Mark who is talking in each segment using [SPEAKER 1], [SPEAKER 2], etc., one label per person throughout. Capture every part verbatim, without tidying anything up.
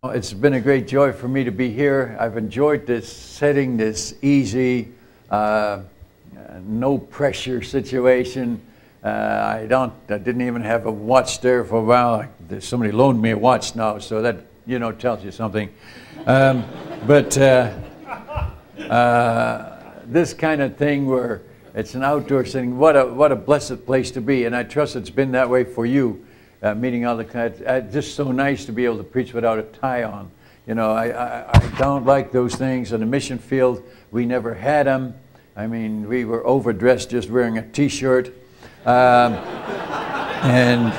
[SPEAKER 1] It's been a great joy for me to be here. I've enjoyed this setting, this easy, uh, no pressure situation. Uh, I don't. I didn't even have a watch there for a while. Somebody loaned me a watch now, so that you know tells you something. Um, but uh, uh, this kind of thing where it's an outdoor setting, what a what a blessed place to be, and I trust it's been that way for you. Uh, meeting all the kinds, uh, just so nice to be able to preach without a tie on. You know, I, I, I don't like those things. On the mission field, we never had them. I mean, we were overdressed just wearing a t-shirt. Um, and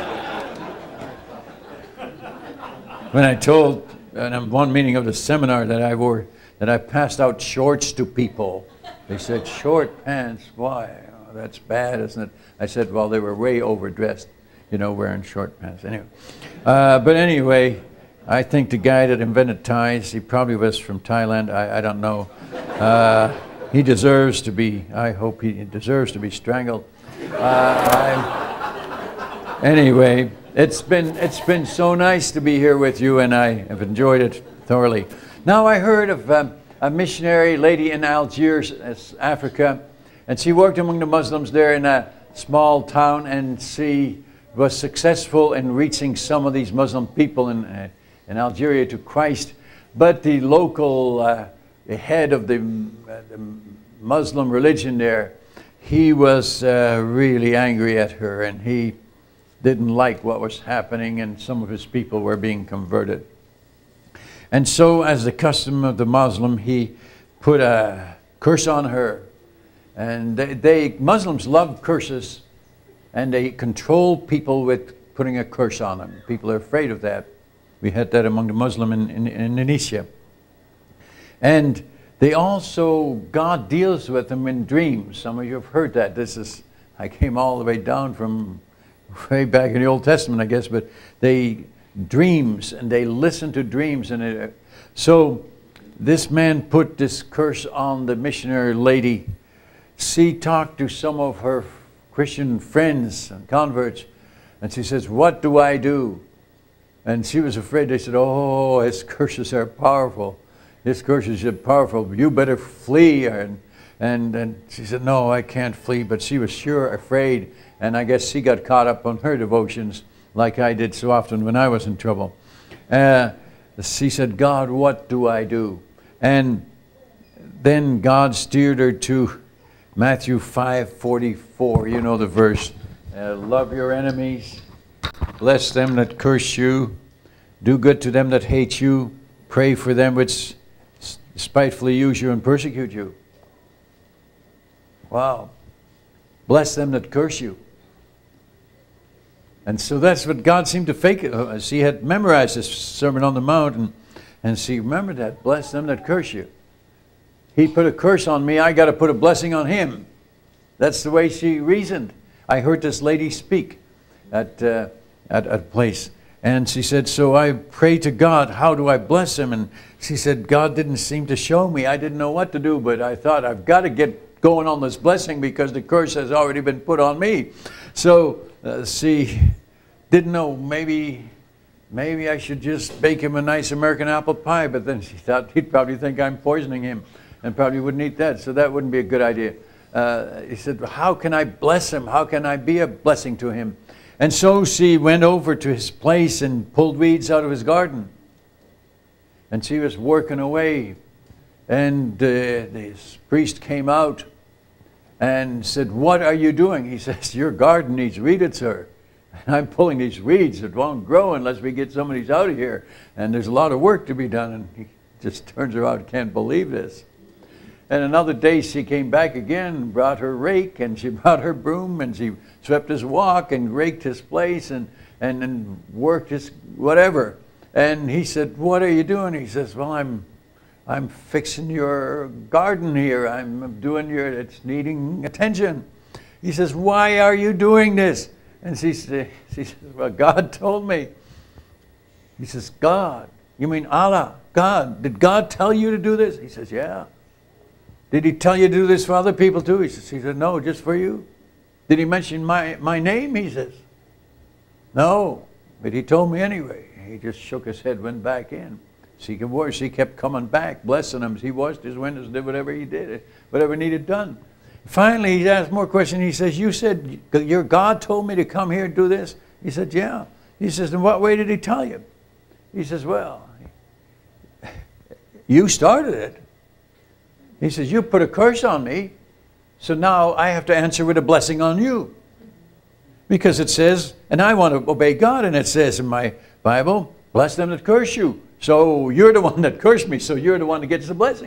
[SPEAKER 1] when I told, in one meeting of the seminar that I wore, that I passed out shorts to people, they said, short pants, why? Oh, that's bad, isn't it? I said, well, they were way overdressed. You know, wearing short pants. Anyway, uh, but anyway, I think the guy that invented ties, he probably was from Thailand. I, I don't know. Uh, he deserves to be. I hope he deserves to be strangled. Uh, I, anyway, it's been it's been so nice to be here with you, and I have enjoyed it thoroughly. Now I heard of um, a missionary lady in Algiers, Africa, and she worked among the Muslims there in a small town, and she was successful in reaching some of these Muslim people in, uh, in Algeria to Christ. But the local uh, the head of the, uh, the Muslim religion there, he was uh, really angry at her, and he didn't like what was happening, and some of his people were being converted. And so, as the custom of the Muslim, he put a curse on her. And they, they Muslims love curses, and they control people with putting a curse on them. People are afraid of that. We had that among the Muslim in, in, in Indonesia. And they also, God deals with them in dreams. Some of you have heard that. This is, I came all the way down from way back in the Old Testament, I guess, but they, dreams, and they listen to dreams. And it, so this man put this curse on the missionary lady. She talked to some of her Christian friends and converts, and she says, what do I do? And she was afraid. They said, oh, his curses are powerful. His curses are powerful. You better flee. And, and, and she said, no, I can't flee. But she was sure afraid, and I guess she got caught up on her devotions like I did so often when I was in trouble. Uh, she said, God, what do I do? And then God steered her to Matthew five forty-four, you know the verse. Uh, love your enemies, bless them that curse you, do good to them that hate you, pray for them which spitefully use you and persecute you. Wow. Bless them that curse you. And so that's what God seemed to fake. Uh, she had memorized this Sermon on the Mount, and, and she remembered that. Bless them that curse you. He put a curse on me, I got to put a blessing on him. That's the way she reasoned. I heard this lady speak at, uh, at, at a place. And she said, so I pray to God, how do I bless him? And she said, God didn't seem to show me. I didn't know what to do, but I thought I've got to get going on this blessing because the curse has already been put on me. So uh, she didn't know, maybe... Maybe I should just bake him a nice American apple pie, but then she thought he'd probably think I'm poisoning him and probably wouldn't eat that, so that wouldn't be a good idea. Uh, he said, how can I bless him? How can I be a blessing to him? And so she went over to his place and pulled weeds out of his garden. And she was working away, and uh, this priest came out and said, what are you doing? He says, your garden needs weeded, sir. I'm pulling these weeds that won't grow unless we get some of these out of here. And there's a lot of work to be done. And he just turns around, can't believe this. And another day she came back again, brought her rake, and she brought her broom, and she swept his walk and raked his place and, and, and worked his whatever. And he said, what are you doing? He says, well, I'm, I'm fixing your garden here. I'm doing your, it's needing attention. He says, why are you doing this? And she, she says, well, God told me. He says, God? You mean Allah? God? Did God tell you to do this? He says, yeah. Did he tell you to do this for other people too? He says, he said, no, just for you. Did he mention my, my name? He says, no, but he told me anyway. He just shook his head, went back in. She could work. She kept coming back, blessing him. He washed his windows, did whatever he did, whatever needed done. Finally, he asked more questions. He says, you said your God told me to come here and do this? He said, yeah. He says, in what way did he tell you? He says, well, you started it. He says, you put a curse on me, so now I have to answer with a blessing on you. Because it says, and I want to obey God, and it says in my Bible, bless them that curse you. So you're the one that cursed me, so you're the one that gets the blessing.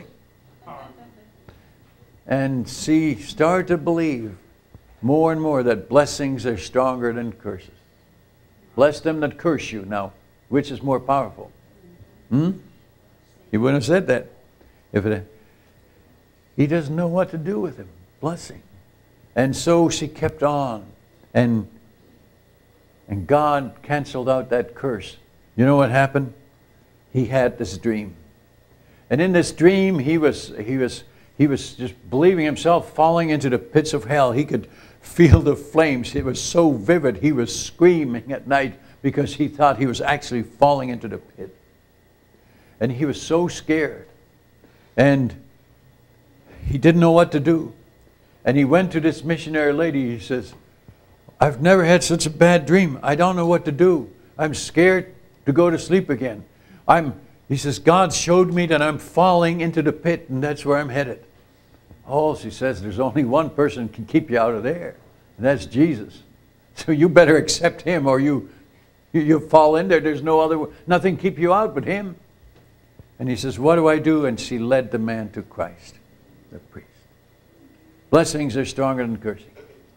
[SPEAKER 1] And she started to believe more and more that blessings are stronger than curses. Bless them that curse you. Now, which is more powerful? Hmm? He wouldn't have said that. If it, he doesn't know what to do with him. Blessing. And so she kept on. And, and God canceled out that curse. You know what happened? He had this dream. And in this dream, he was, he was, he was just believing himself falling into the pits of hell. He could feel the flames. It was so vivid. He was screaming at night because he thought he was actually falling into the pit. And he was so scared. And he didn't know what to do. And he went to this missionary lady. He says, I've never had such a bad dream. I don't know what to do. I'm scared to go to sleep again. I'm, he says, God showed me that I'm falling into the pit, and that's where I'm headed. Oh, she says, there's only one person who can keep you out of there, and that's Jesus. So you better accept him, or you, you, you fall in there. There's no other, nothing keep you out but him. And he says, what do I do? And she led the man to Christ, the priest. Blessings are stronger than cursing.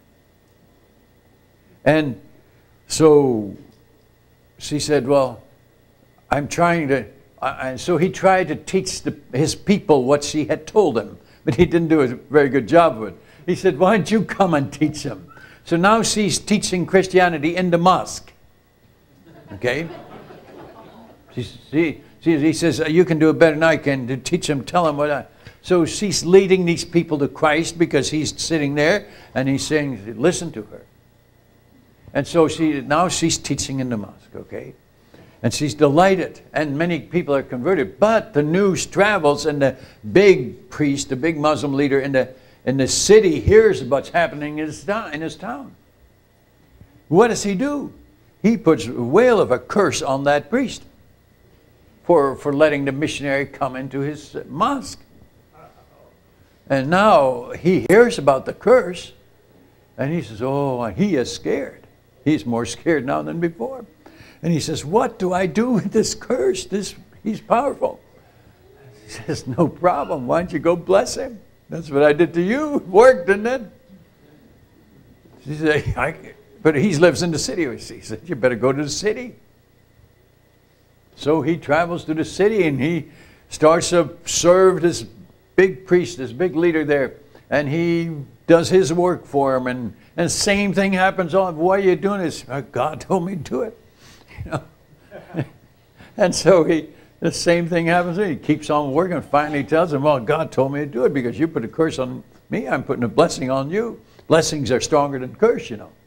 [SPEAKER 1] And so she said, well, I'm trying to, uh, and so he tried to teach the, his people what she had told him, but he didn't do a very good job of it. He said, why don't you come and teach them? So now she's teaching Christianity in the mosque. Okay? She, she, she, he says, you can do it better than I can to teach them, tell them what I... So she's leading these people to Christ because he's sitting there and he's saying, listen to her. And so she now she's teaching in the mosque, okay? And she's delighted, and many people are converted. But the news travels, and the big priest, the big Muslim leader in the in the city hears what's happening in his town. In his town. What does he do? He puts a wail of a curse on that priest for for letting the missionary come into his mosque. And now he hears about the curse, and he says, "Oh, he is scared." He's more scared now than before. And he says, what do I do with this curse? This, he's powerful. He says, no problem. Why don't you go bless him? That's what I did to you. It worked, didn't it? She said, I, but he lives in the city. He said, you better go to the city. So he travels to the city and he starts to serve this big priest, this big leader there. And he does his work for him, and and the same thing happens. On why are you doing this? Oh, God told me to do it, you know. And so he, the same thing happens. He keeps on working. And finally, tells him, "Well, God told me to do it because you put a curse on me. I'm putting a blessing on you. Blessings are stronger than curse, you know."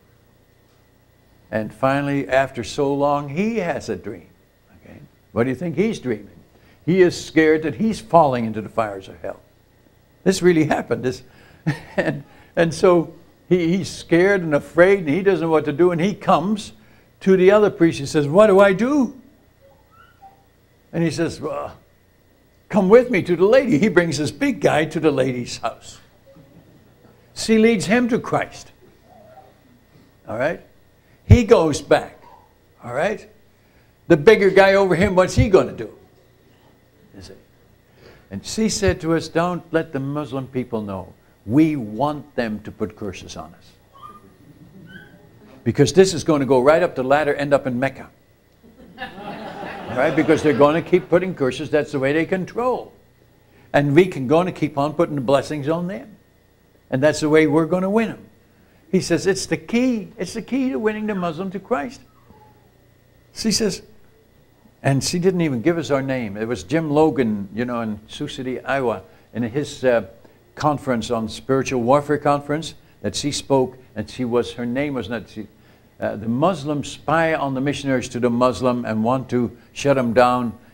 [SPEAKER 1] And finally, after so long, he has a dream. Okay, what do you think he's dreaming? He is scared that he's falling into the fires of hell. This really happened. This, and, and so he, he's scared and afraid, and he doesn't know what to do. And he comes to the other priest. He says, what do I do? And he says, well, come with me to the lady. He brings this big guy to the lady's house. She leads him to Christ. All right? He goes back. All right? The bigger guy over him, what's he going to do? You see? And she said to us, don't let the Muslim people know. We want them to put curses on us. Because this is going to go right up the ladder, end up in Mecca. All right? Because they're going to keep putting curses. That's the way they control. And we can going to keep on putting the blessings on them. And that's the way we're going to win them. He says, it's the key. It's the key to winning the Muslim to Christ. She says, and she didn't even give us our name. It was Jim Logan, you know, in Sioux City, Iowa, in his uh, conference on spiritual warfare conference that she spoke, and she was, her name was not, she, uh, the Muslims spy on the missionaries to the Muslim and want to shut them down.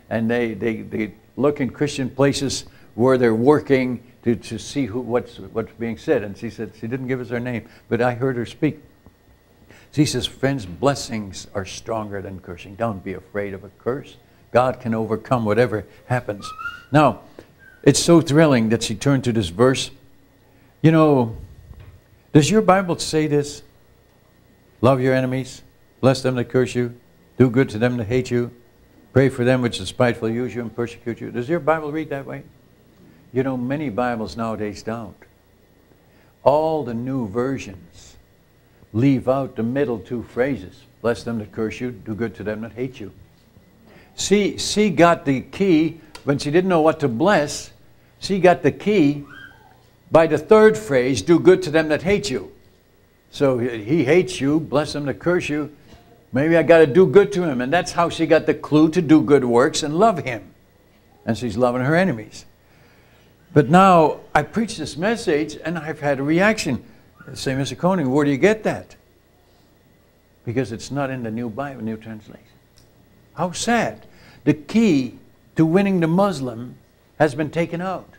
[SPEAKER 1] and they, they, they look in Christian places where they're working to, to see who, what's, what's being said. And she said, she didn't give us her name, but I heard her speak. She says, friends, blessings are stronger than cursing. Don't be afraid of a curse. God can overcome whatever happens. Now, it's so thrilling that she turned to this verse. You know, does your Bible say this? Love your enemies, bless them that curse you, do good to them that hate you, pray for them which despitefully use you and persecute you. Does your Bible read that way? You know, many Bibles nowadays don't. All the new versions leave out the middle two phrases. Bless them that curse you, do good to them that hate you. She, she got the key, when she didn't know what to bless, she got the key by the third phrase, do good to them that hate you. So he hates you, bless them that curse you. Maybe I got to do good to him. And that's how she got the clue to do good works and love him. And she's loving her enemies. But now I preach this message and I've had a reaction. Say, Mister Koning, where do you get that? Because it's not in the New Bible, New Translation. How sad. The key to winning the Muslim has been taken out.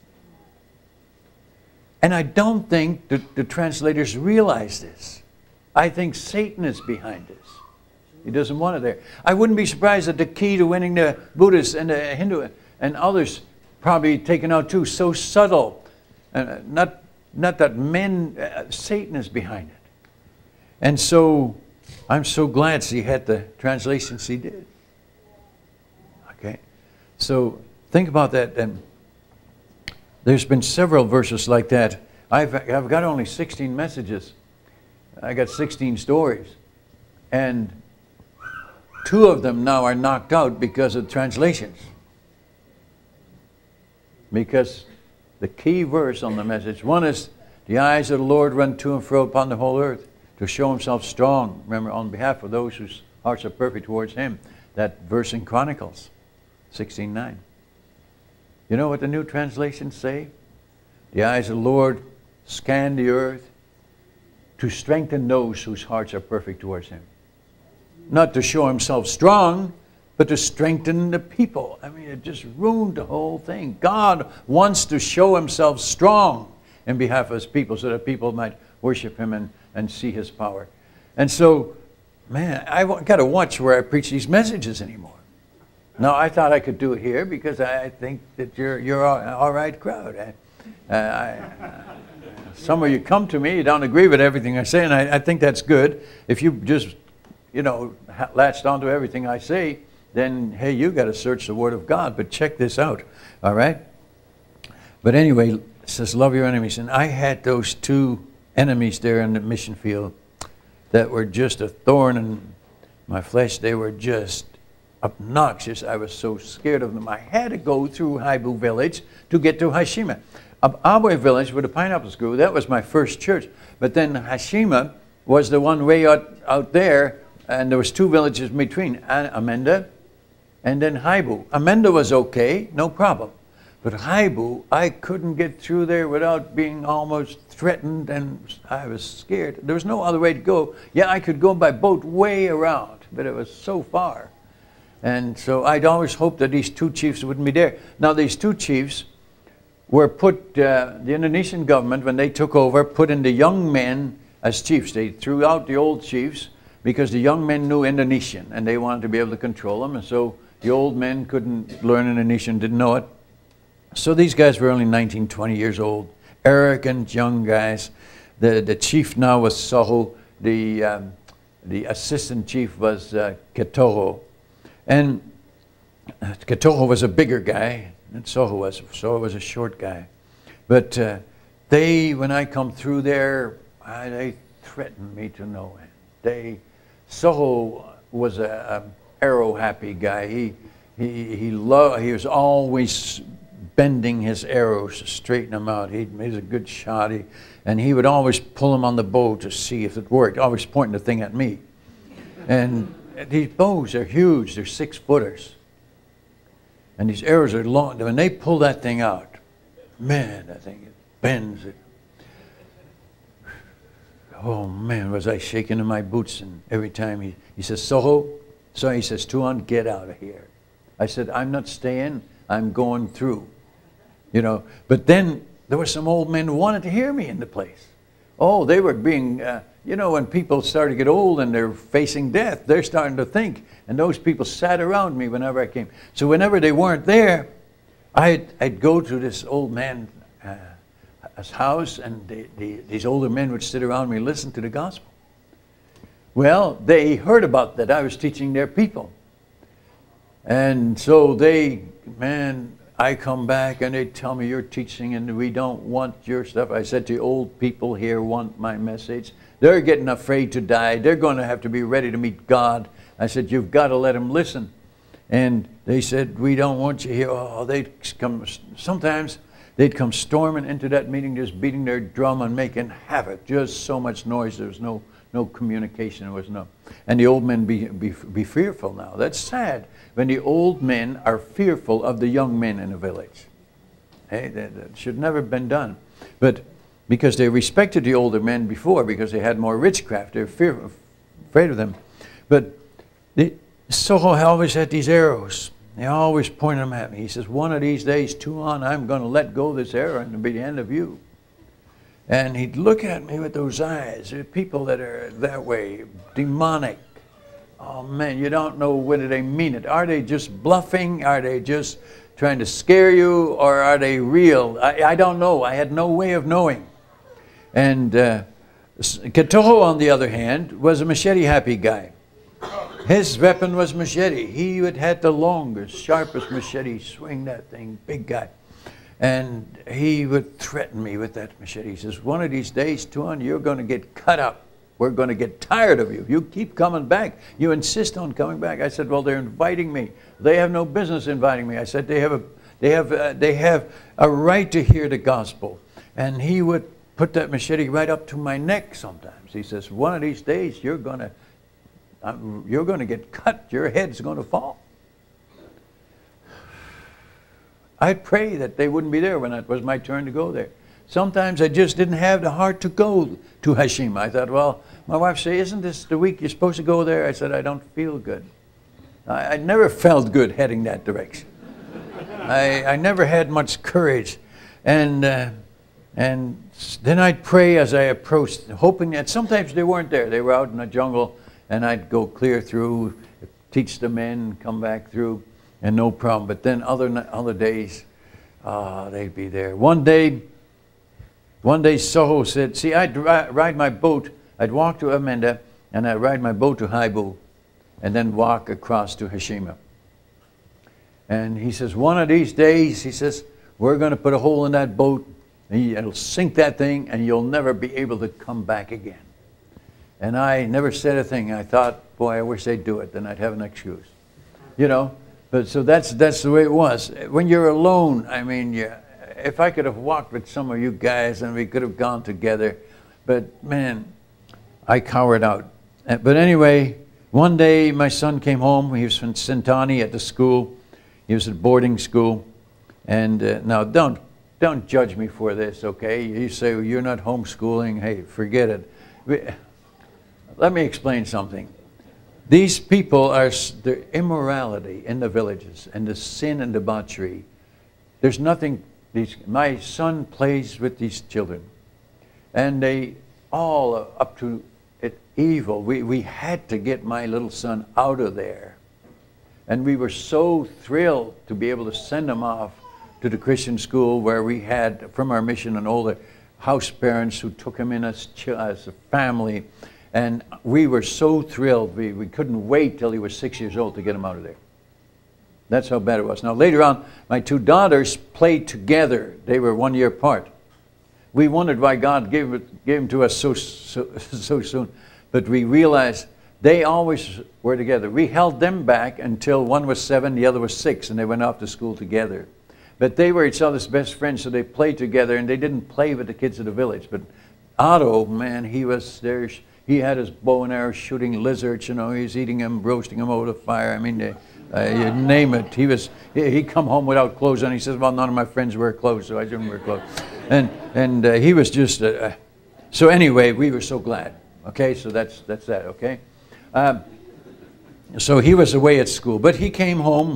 [SPEAKER 1] And I don't think that the translators realize this. I think Satan is behind this. He doesn't want it there. I wouldn't be surprised that the key to winning the Buddhists and the Hindu and others probably taken out too. So subtle. Uh, not, not that men, uh, Satan is behind it. And so I'm so glad she had the translation she did. Okay. So think about that. And there's been several verses like that. I've, I've got only sixteen messages. I got sixteen stories. And two of them now are knocked out because of translations. Because the key verse on the message, one is, the eyes of the Lord run to and fro upon the whole earth to show himself strong. Remember, on behalf of those whose hearts are perfect towards him. That verse in Chronicles sixteen nine. You know what the new translations say? The eyes of the Lord scan the earth to strengthen those whose hearts are perfect towards him. Not to show himself strong, but to strengthen the people. I mean, it just ruined the whole thing. God wants to show himself strong in behalf of his people so that people might worship him and, and see his power. And so, man, I've got to watch where I preach these messages anymore. No, I thought I could do it here because I think that you're you're an all right crowd. I, uh, I, uh, some of you come to me, you don't agree with everything I say, and I, I think that's good. If you just, you know, latched onto everything I say, then hey, you got to search the Word of God. But check this out, all right? But anyway, it says love your enemies, and I had those two enemies there in the mission field that were just a thorn in my flesh. They were just obnoxious. I was so scared of them. I had to go through Haibu village to get to Hashima. Abwe village with the pineapples grew, that was my first church. But then Hashima was the one way out, out there, and there was two villages in between, Amenda and then Haibu. Amenda was okay, no problem. But Haibu, I couldn't get through there without being almost threatened, and I was scared. There was no other way to go. Yeah, I could go by boat way around, but it was so far. And so I'd always hoped that these two chiefs wouldn't be there. Now these two chiefs were put, uh, the Indonesian government, when they took over, put in the young men as chiefs. They threw out the old chiefs because the young men knew Indonesian and they wanted to be able to control them. And so the old men couldn't learn Indonesian, didn't know it. So these guys were only nineteen, twenty years old, arrogant young guys. The, the chief now was Soho. The, um, the assistant chief was uh, Ketoho. And Ketoho was a bigger guy, and Soho was. Soho was a short guy. But uh, they, when I come through there, I, they threatened me to no end. They, Soho was a, a arrow-happy guy. He, he, he, loved, he was always bending his arrows to straighten them out. He made a good shot. He, and he would always pull them on the bow to see if it worked, always pointing the thing at me. And these bows are huge. They're six footers. And these arrows are long. When they pull that thing out, man, that thing, it bends. It. Oh, man, was I shaking in my boots. And every time he, he says, Soho, so he says, Tuan, get out of here. I said, I'm not staying, I'm going through. You know, but then there were some old men who wanted to hear me in the place. Oh, they were being, uh, you know, when people start to get old and they're facing death, they're starting to think. And those people sat around me whenever I came. So whenever they weren't there, I'd, I'd go to this old man's uh, house, and the, the, these older men would sit around me and listen to the gospel. Well, they heard about that I was teaching their people. And so they, man, I come back and they tell me, you're teaching and we don't want your stuff. I said, the old people here want my message. They're getting afraid to die. They're going to have to be ready to meet God. I said, you've got to let them listen. And they said, we don't want you here. Oh, they'd come, sometimes they'd come storming into that meeting, just beating their drum and making havoc. Just so much noise. There was no, no communication. There was no. And the old men be, be, be fearful now. That's sad when the old men are fearful of the young men in a village. Hey, that, that should never have been done. But because they respected the older men before, because they had more witchcraft, they were fear, afraid of them. But they, Soho always had these arrows. They always pointed them at me. He says, one of these days, two on, I'm going to let go of this arrow and it'll be the end of you. And he'd look at me with those eyes. There are people that are that way, demonic. Oh man, you don't know whether they mean it. Are they just bluffing? Are they just trying to scare you? Or are they real? I, I don't know. I had no way of knowing. And uh, Katoho, on the other hand, was a machete-happy guy. His weapon was machete. He would had the longest, sharpest machete, swing that thing, big guy. And he would threaten me with that machete. He says, one of these days, Tuan, you're going to get cut up. We're going to get tired of you. You keep coming back. You insist on coming back. I said, well, they're inviting me. They have no business inviting me. I said, they have a, they have, uh, they have a right to hear the gospel. And he would put that machete right up to my neck sometimes. He says, one of these days, you're going to, um, you're going to get cut. Your head's going to fall. I'd pray that they wouldn't be there when it was my turn to go there. Sometimes I just didn't have the heart to go to Hashima. I thought, well, my wife said, isn't this the week you're supposed to go there? I said, I don't feel good. I, I never felt good heading that direction. I, I never had much courage. And, uh, and then I'd pray as I approached, hoping that sometimes they weren't there. They were out in the jungle, and I'd go clear through, teach the men, come back through, and no problem. But then other, other days, uh, they'd be there. One day, One day Soho said, see, I'd ride my boat, I'd walk to Amenda, and I'd ride my boat to Haibu, and then walk across to Hashima. And he says, one of these days, he says, we're going to put a hole in that boat, and it'll sink that thing, and you'll never be able to come back again. And I never said a thing. I thought, boy, I wish they'd do it, then I'd have an excuse. You know, but so that's, that's the way it was. When you're alone, I mean, yeah. If I could have walked with some of you guys and we could have gone together, but man, I cowered out. But anyway, one day my son came home. He was from Sintani at the school. He was at boarding school. And uh, now don't, don't judge me for this, okay? You say, well, you're not homeschooling. Hey, forget it. We, let me explain something. These people are, the immorality in the villages and the sin and debauchery. There's nothing. These, my son plays with these children, and they all are up to it evil. We, we had to get my little son out of there. And we were so thrilled to be able to send him off to the Christian school where we had, from our mission, an older house parents who took him in as, as a family. And we were so thrilled. We, we couldn't wait till he was six years old to get him out of there. That's how bad it was. Now, later on, my two daughters played together. They were one year apart. We wondered why God gave, it, gave them to us so, so, so soon. But we realized they always were together. We held them back until one was seven, the other was six, and they went off to school together. But they were each other's best friends, so they played together, and they didn't play with the kids of the village. But Otto, man, he was there. He had his bow and arrow shooting lizards, you know. He was eating them, roasting them over the fire. I mean, they, Uh, you name it. He was. He, he come home without clothes on. He says, "Well, none of my friends wear clothes, so I didn't wear clothes." And and uh, he was just. Uh, so anyway, we were so glad. Okay, so that's that's that. Okay. Um, so he was away at school, but he came home,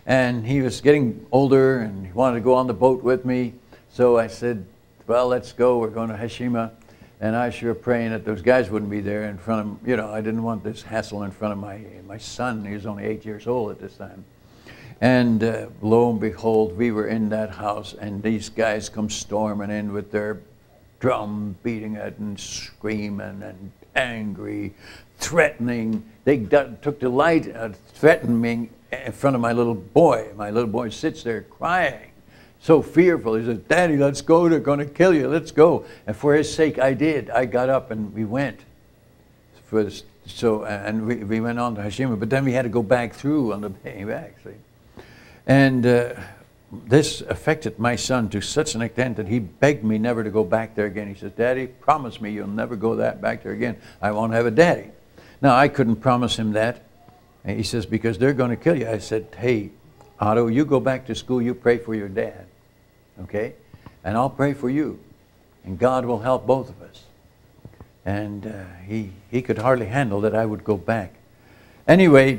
[SPEAKER 1] And he was getting older, and he wanted to go on the boat with me. So I said, well, let's go. We're going to Hiroshima. And I was sure praying that those guys wouldn't be there in front of, you know, I didn't want this hassle in front of my, my son. He was only eight years old at this time. And uh, lo and behold, we were in that house, and these guys come storming in with their drum, beating it and screaming and angry, threatening. They took delight in threatening me in front of my little boy. My little boy sits there crying, so fearful. He says, Daddy, let's go. They're going to kill you. Let's go. And for his sake, I did. I got up and we went. For this, so, and we, we went on to Hiroshima, but then we had to go back through on the way back. See? And uh, this affected my son to such an extent that he begged me never to go back there again. He says, Daddy, promise me you'll never go that back there again. I won't have a daddy. Now, I couldn't promise him that. And he says, because they're going to kill you. I said, hey, Otto, you go back to school, you pray for your dad, okay? And I'll pray for you, and God will help both of us. And uh, he, he could hardly handle that I would go back. Anyway,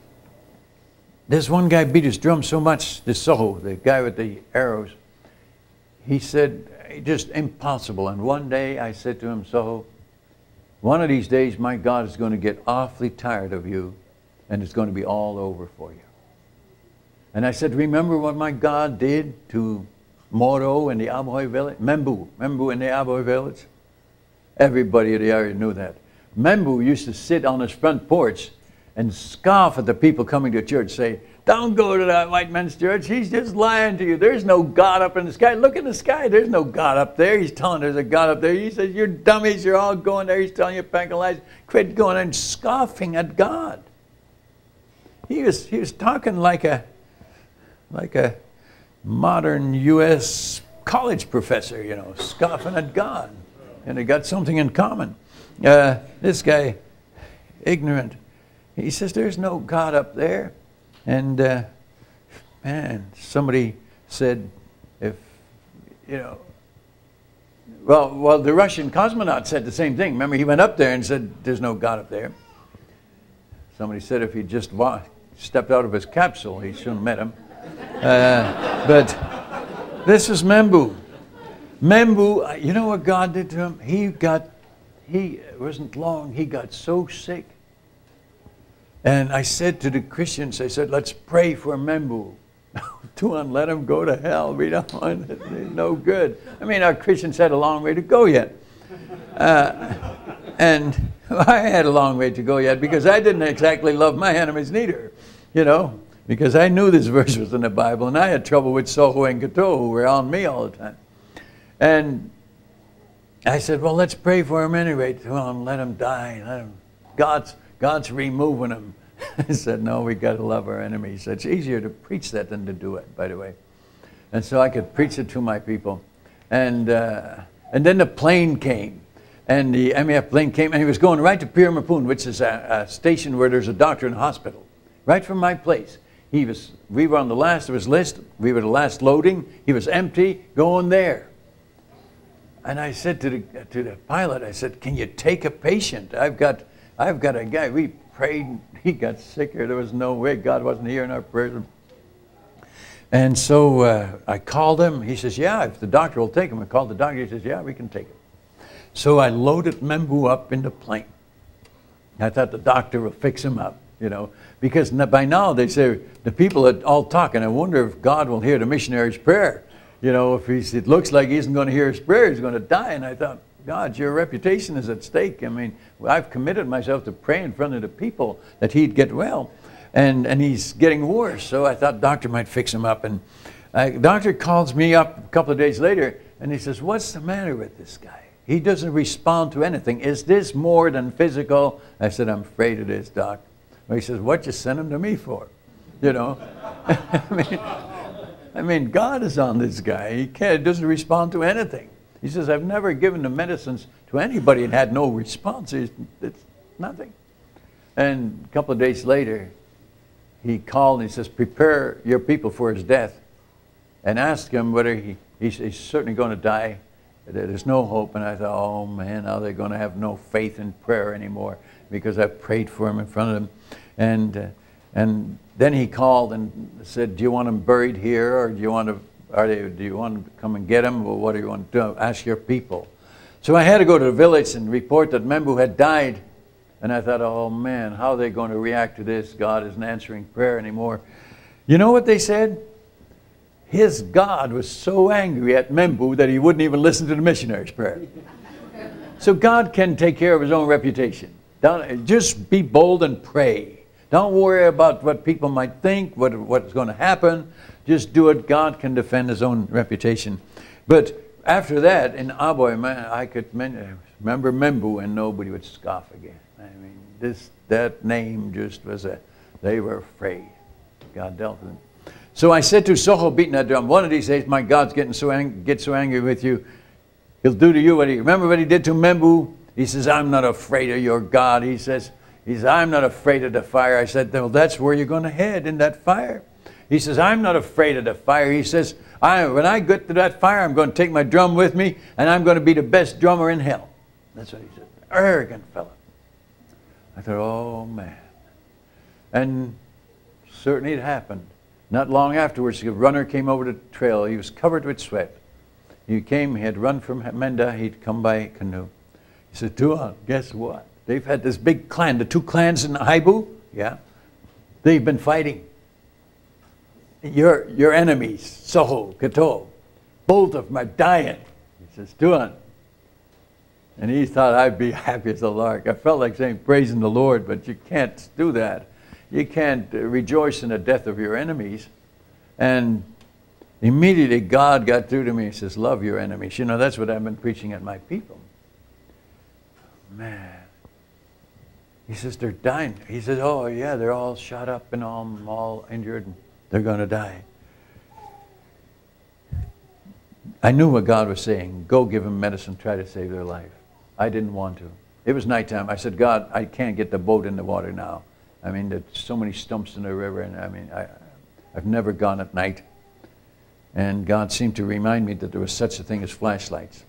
[SPEAKER 1] this one guy beat his drum so much, this Soho, the guy with the arrows, he said, just impossible. And one day I said to him, Soho, one of these days my God is going to get awfully tired of you, and it's going to be all over for you. And I said, remember what my God did to Moro in the Aboy village? Membu, Membu in the Aboy village? Everybody in the area knew that. Membu used to sit on his front porch and scoff at the people coming to church, say, don't go to that white man's church. He's just lying to you. There's no God up in the sky. Look in the sky. There's no God up there. He's telling there's a God up there. He says, you're dummies. You're all going there. He's telling you a pack of lies. Quit going and scoffing at God. He was, he was talking like a, like a modern U S college professor, you know, scoffing at God. And they got something in common. Uh, this guy, ignorant, he says, there's no God up there. And, uh, man, somebody said, if, you know, well, well, the Russian cosmonaut said the same thing. Remember, he went up there and said, there's no God up there. Somebody said if he just walked, stepped out of his capsule, he soon have met him. Uh, but this is Membu. Membu, you know what God did to him? He got, he, it wasn't long, he got so sick. And I said to the Christians, I said, let's pray for Membu. Don't let him go to hell. We don't want it. It's no good. I mean, our Christians had a long way to go yet. Uh, and I had a long way to go yet because I didn't exactly love my enemies neither, you know, because I knew this verse was in the Bible, and I had trouble with Soho and Gato, who were on me all the time. And I said, well, let's pray for him anyway. Well, let him die. Let him. God's, God's removing him. I said, no, we got to love our enemies. It's easier to preach that than to do it, by the way. And so I could preach it to my people. And, uh, and then the plane came. And the M A F plane came, and he was going right to Piramapoon, which is a, a station where there's a doctor and a hospital. Right from my place. He was, we were on the last of his list. We were the last loading. He was empty, going there. And I said to the, to the pilot, I said, can you take a patient? I've got, I've got a guy. We prayed. He got sicker. There was no way. God wasn't hearing our prayers. And so uh, I called him. He says, yeah, if the doctor will take him. I called the doctor. He says, yeah, we can take him. So I loaded Membu up in the plane. I thought the doctor will fix him up, you know, because by now they say the people are all talking. I wonder if God will hear the missionary's prayer. You know, if he's, it looks like he isn't going to hear his prayer, he's going to die. And I thought, God, your reputation is at stake. I mean, I've committed myself to pray in front of the people that he'd get well. And, and he's getting worse. So I thought doctor might fix him up. And uh, doctor calls me up a couple of days later, and he says, what's the matter with this guy? He doesn't respond to anything. Is this more than physical? I said, I'm afraid it is, doc. Well, he says, what you sent him to me for? You know? I mean, I mean, God is on this guy. He can't, doesn't respond to anything. He says, I've never given the medicines to anybody and had no response. It's, it's nothing. And a couple of days later, he called and he says, prepare your people for his death and ask him whether he, he's, he's certainly going to die. There's no hope. And I thought, oh man, now they're going to have no faith in prayer anymore because I prayed for him in front of them. And uh, And then he called and said, do you want them buried here, or do you want to, are they, do you want to come and get them, or what do you want to do? Ask your people. So I had to go to the village and report that Membu had died. And I thought, oh man, how are they going to react to this? God isn't answering prayer anymore. You know what they said? His God was so angry at Membu that he wouldn't even listen to the missionary's prayer. So God can take care of his own reputation. Don't, just be bold and pray. Don't worry about what people might think, what, what's going to happen. Just do it. God can defend his own reputation. But after that, in Aboy, man, I could remember Membu and nobody would scoff again. I mean, this, that name just was a, they were afraid. God dealt with them. So I said to Soho beating that drum, one of these days, my God's getting so ang get so angry with you, he'll do to you what he, remember what he did to Membu? He says, I'm not afraid of your God. He says, he says, I'm not afraid of the fire. I said, well, that's where you're going to head, in that fire. He says, I'm not afraid of the fire. He says, I, when I get to that fire, I'm going to take my drum with me, and I'm going to be the best drummer in hell. That's what he said. Arrogant fellow. I thought, oh, man. And certainly it happened. Not long afterwards, a runner came over the trail. He was covered with sweat. He came, he had run from Menda. He'd come by canoe. He said, Tuan, guess what? They've had this big clan, the two clans in Haibu, yeah, they've been fighting. Your, your enemies, Soho, Kato, both of them are dying. He says, Tuan. And he thought I'd be happy as a lark. I felt like saying, praising the Lord, but you can't do that. You can't uh, rejoice in the death of your enemies. And immediately God got through to me. He says, love your enemies. You know, that's what I've been preaching at my people. Man. He says, they're dying. He says, oh, yeah, they're all shot up and all, all injured. And they're going to die. I knew what God was saying. Go give them medicine, try to save their life. I didn't want to. It was nighttime. I said, God, I can't get the boat in the water now. I mean, there's so many stumps in the river, and I mean, I, I've never gone at night. And God seemed to remind me that there was such a thing as flashlights.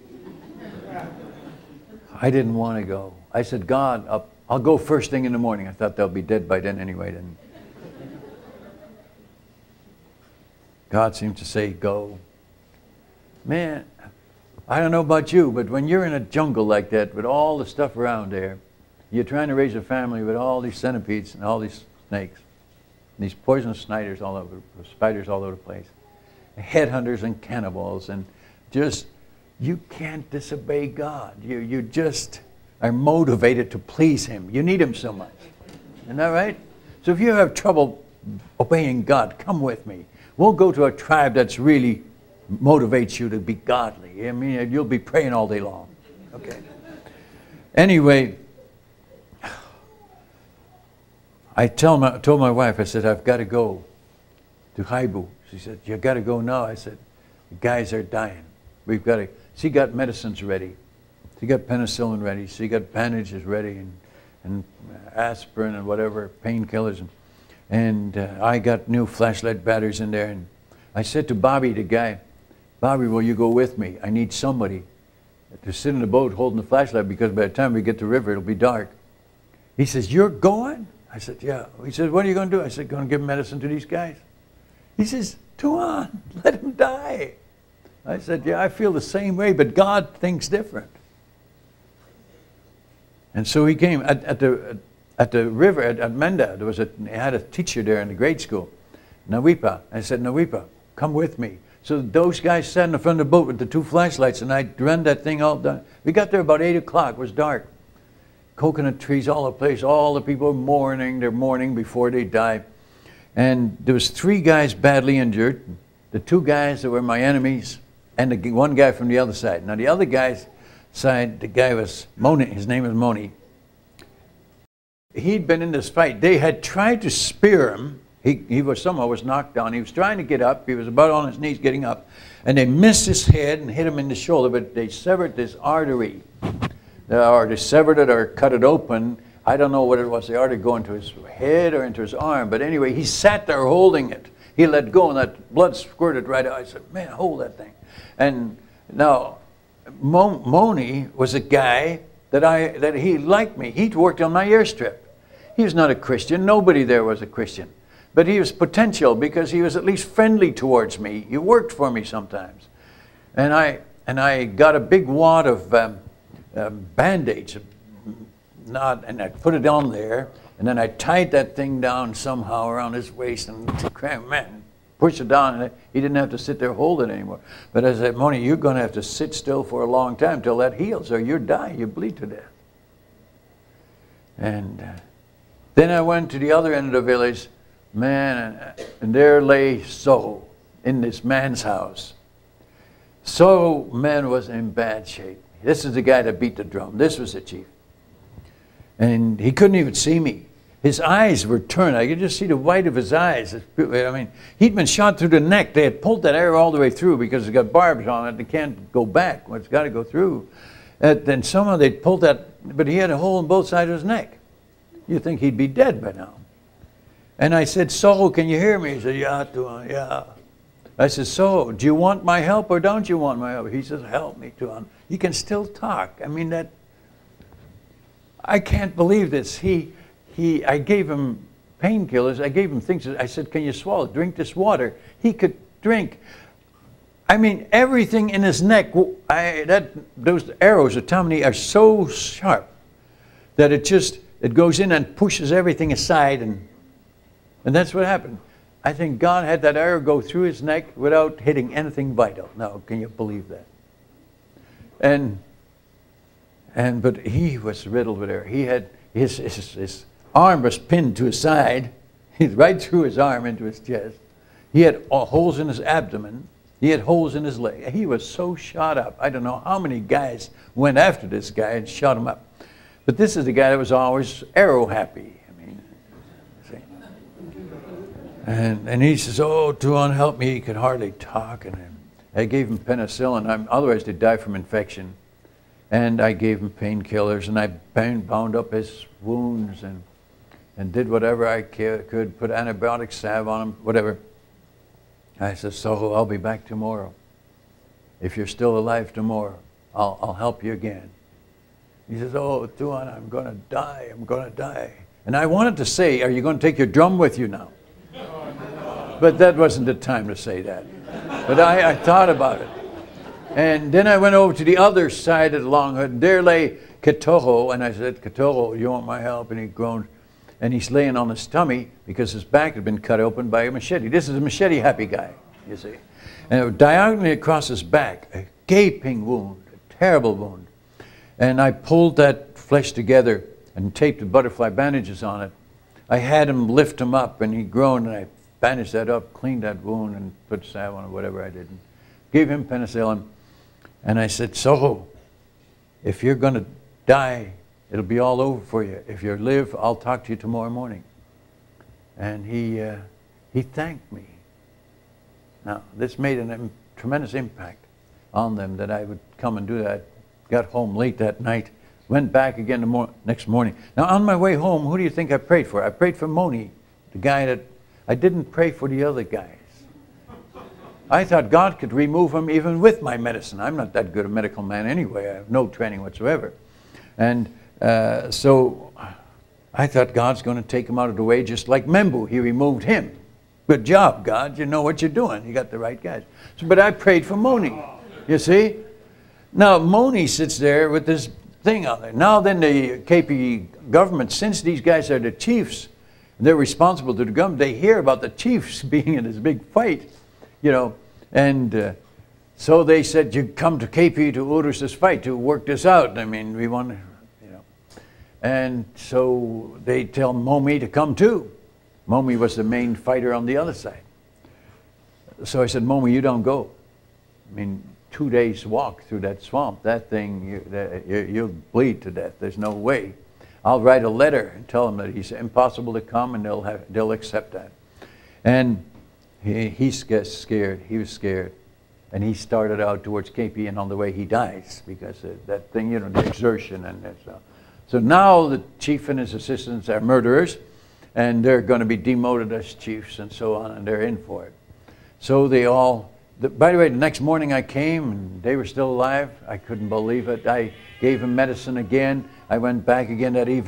[SPEAKER 1] I didn't want to go. I said, God, I'll, I'll go first thing in the morning. I thought they'll be dead by then anyway. Then God seemed to say, go. Man, I don't know about you, but when you're in a jungle like that with all the stuff around there, you're trying to raise a family with all these centipedes and all these snakes, these poisonous spiders all over, spiders all over the place, headhunters and cannibals, and just, you can't disobey God. You, you just are motivated to please Him. You need Him so much. Isn't that right? So if you have trouble obeying God, come with me. We'll go to a tribe that's really motivates you to be godly. I mean, you'll be praying all day long. Okay. Anyway, I tell my, told my wife, I said, I've got to go to Haibu. She said, you got to go now. I said, the guys are dying. We've got to, she got medicines ready. She got penicillin ready. She got bandages ready, and, and aspirin and whatever, painkillers. And, and uh, I got new flashlight batteries in there. And I said to Bobby, the guy, Bobby, will you go with me? I need somebody to sit in the boat holding the flashlight, because by the time we get to the river, it'll be dark. He says, you're going? I said, yeah. He said, what are you going to do? I said, going to give medicine to these guys. He says, Tuan, let them die. I said, yeah, I feel the same way, but God thinks different. And so he came at, at the at the river at, at Menda. There was a he had a teacher there in the grade school, Nawipa. I said, Nawipa, come with me. So those guys sat in the front of the boat with the two flashlights, and I ran that thing all done. We got there about eight o'clock. It was dark. Coconut trees all the place. All the people were mourning. They're mourning before they die. And there was three guys badly injured. The two guys that were my enemies, and the one guy from the other side. Now the other guy's side, the guy was Moni. His name was Moni. He'd been in this fight. They had tried to spear him. He, he was somehow was knocked down. He was trying to get up. He was about on his knees getting up. And they missed his head and hit him in the shoulder, but they severed this artery. Or they severed it or cut it open. I don't know what it was. The artery go into his head or into his arm. But anyway, he sat there holding it. He let go and that blood squirted right out. I said, man, hold that thing. And now, Mo Moni was a guy that I that he liked me. He'd worked on my airstrip. He was not a Christian. Nobody there was a Christian. But he was potential because he was at least friendly towards me. He worked for me sometimes. And I, and I got a big wad of um, um, Band-Aids, not, and I put it on there. And then I tied that thing down somehow around his waist and man, push it down. And he didn't have to sit there holding it anymore. But I said, Moni, you're going to have to sit still for a long time till that heals, or you die, you bleed to death. And uh, then I went to the other end of the village, man, and, and there lay So in this man's house. So, man, was in bad shape. This is the guy that beat the drum. This was the chief. And he couldn't even see me. His eyes were turned. I could just see the white of his eyes. I mean, he'd been shot through the neck. They had pulled that arrow all the way through because it's got barbs on it. It can't go back. Well, it's got to go through. And then somehow they pulled that, but he had a hole in both sides of his neck. You'd think he'd be dead by now. And I said, So, can you hear me? He said, Yeah, Tuan, yeah. I said, So, do you want my help or don't you want my help? He says, Help me, Tuan. You can still talk. I mean, that, I can't believe this. He, he, I gave him painkillers. I gave him things. I said, can you swallow? Drink this water. He could drink. I mean, everything in his neck, I, that, those arrows of Tammany are so sharp that it just, it goes in and pushes everything aside. And, and that's what happened. I think God had that arrow go through his neck without hitting anything vital. Now, can you believe that? And, and but he was riddled with arrows. He had, his, his, his arm was pinned to his side. He's right through his arm into his chest. He had uh, holes in his abdomen. He had holes in his leg. He was so shot up. I don't know how many guys went after this guy and shot him up. But this is the guy that was always arrow happy. I mean, see. And, and he says, oh, Tuan, help me. He could hardly talk. And I gave him penicillin. I'm, otherwise, they'd die from infection. And I gave him painkillers. And I bound, bound up his wounds and, and did whatever I could, put antibiotic salve on him, whatever. I said, so I'll be back tomorrow. If you're still alive tomorrow, I'll, I'll help you again. He says, oh, Tuan, I'm going to die. I'm going to die. And I wanted to say, are you going to take your drum with you now? But that wasn't the time to say that. But I, I thought about it. And then I went over to the other side of the Long Hood. There lay Katoho. And I said, Katoho, you want my help? And he groaned. And he's laying on his tummy because his back had been cut open by a machete. This is a machete-happy guy, you see. And diagonally across his back, a gaping wound, a terrible wound. And I pulled that flesh together and taped the butterfly bandages on it. I had him lift him up, and he groaned, and I bandaged that up, cleaned that wound, and put salve on it, whatever I did. And gave him penicillin. And I said, Soho, if you're going to die, it'll be all over for you. If you live, I'll talk to you tomorrow morning. And he, uh, he thanked me. Now, this made a um, tremendous impact on them that I would come and do that. Got home late that night, went back again the mor next morning. Now, on my way home, who do you think I prayed for? I prayed for Moni, the guy that, I didn't pray for the other guys. I thought God could remove him even with my medicine. I'm not that good a medical man anyway. I have no training whatsoever. And uh, so I thought God's going to take him out of the way just like Membu. He removed him. Good job, God. You know what you're doing. You got the right guys. So, but I prayed for Moni, you see. Now, Moni sits there with this thing on there. Now then the K P government, since these guys are the chiefs, they're responsible to the government, they hear about the chiefs being in this big fight, you know, and uh, so they said, you come to K P to Urus this fight, to work this out. I mean, we want to, you know. And so they tell Momi to come too. Momi was the main fighter on the other side. So I said, Momi, you don't go. I mean, two days walk through that swamp, that thing, you, that, you, you'll bleed to death. There's no way. I'll write a letter and tell them that he's impossible to come, and they'll, have, they'll accept that. And he, he's scared. He was scared. And he started out towards K P, and on the way he dies because uh, that thing, you know, the exertion. and uh, So now the chief and his assistants are murderers, and they're going to be demoted as chiefs and so on, and they're in for it. So they all... The, by the way, the next morning I came, and they were still alive. I couldn't believe it. I gave him medicine again. I went back again that evening.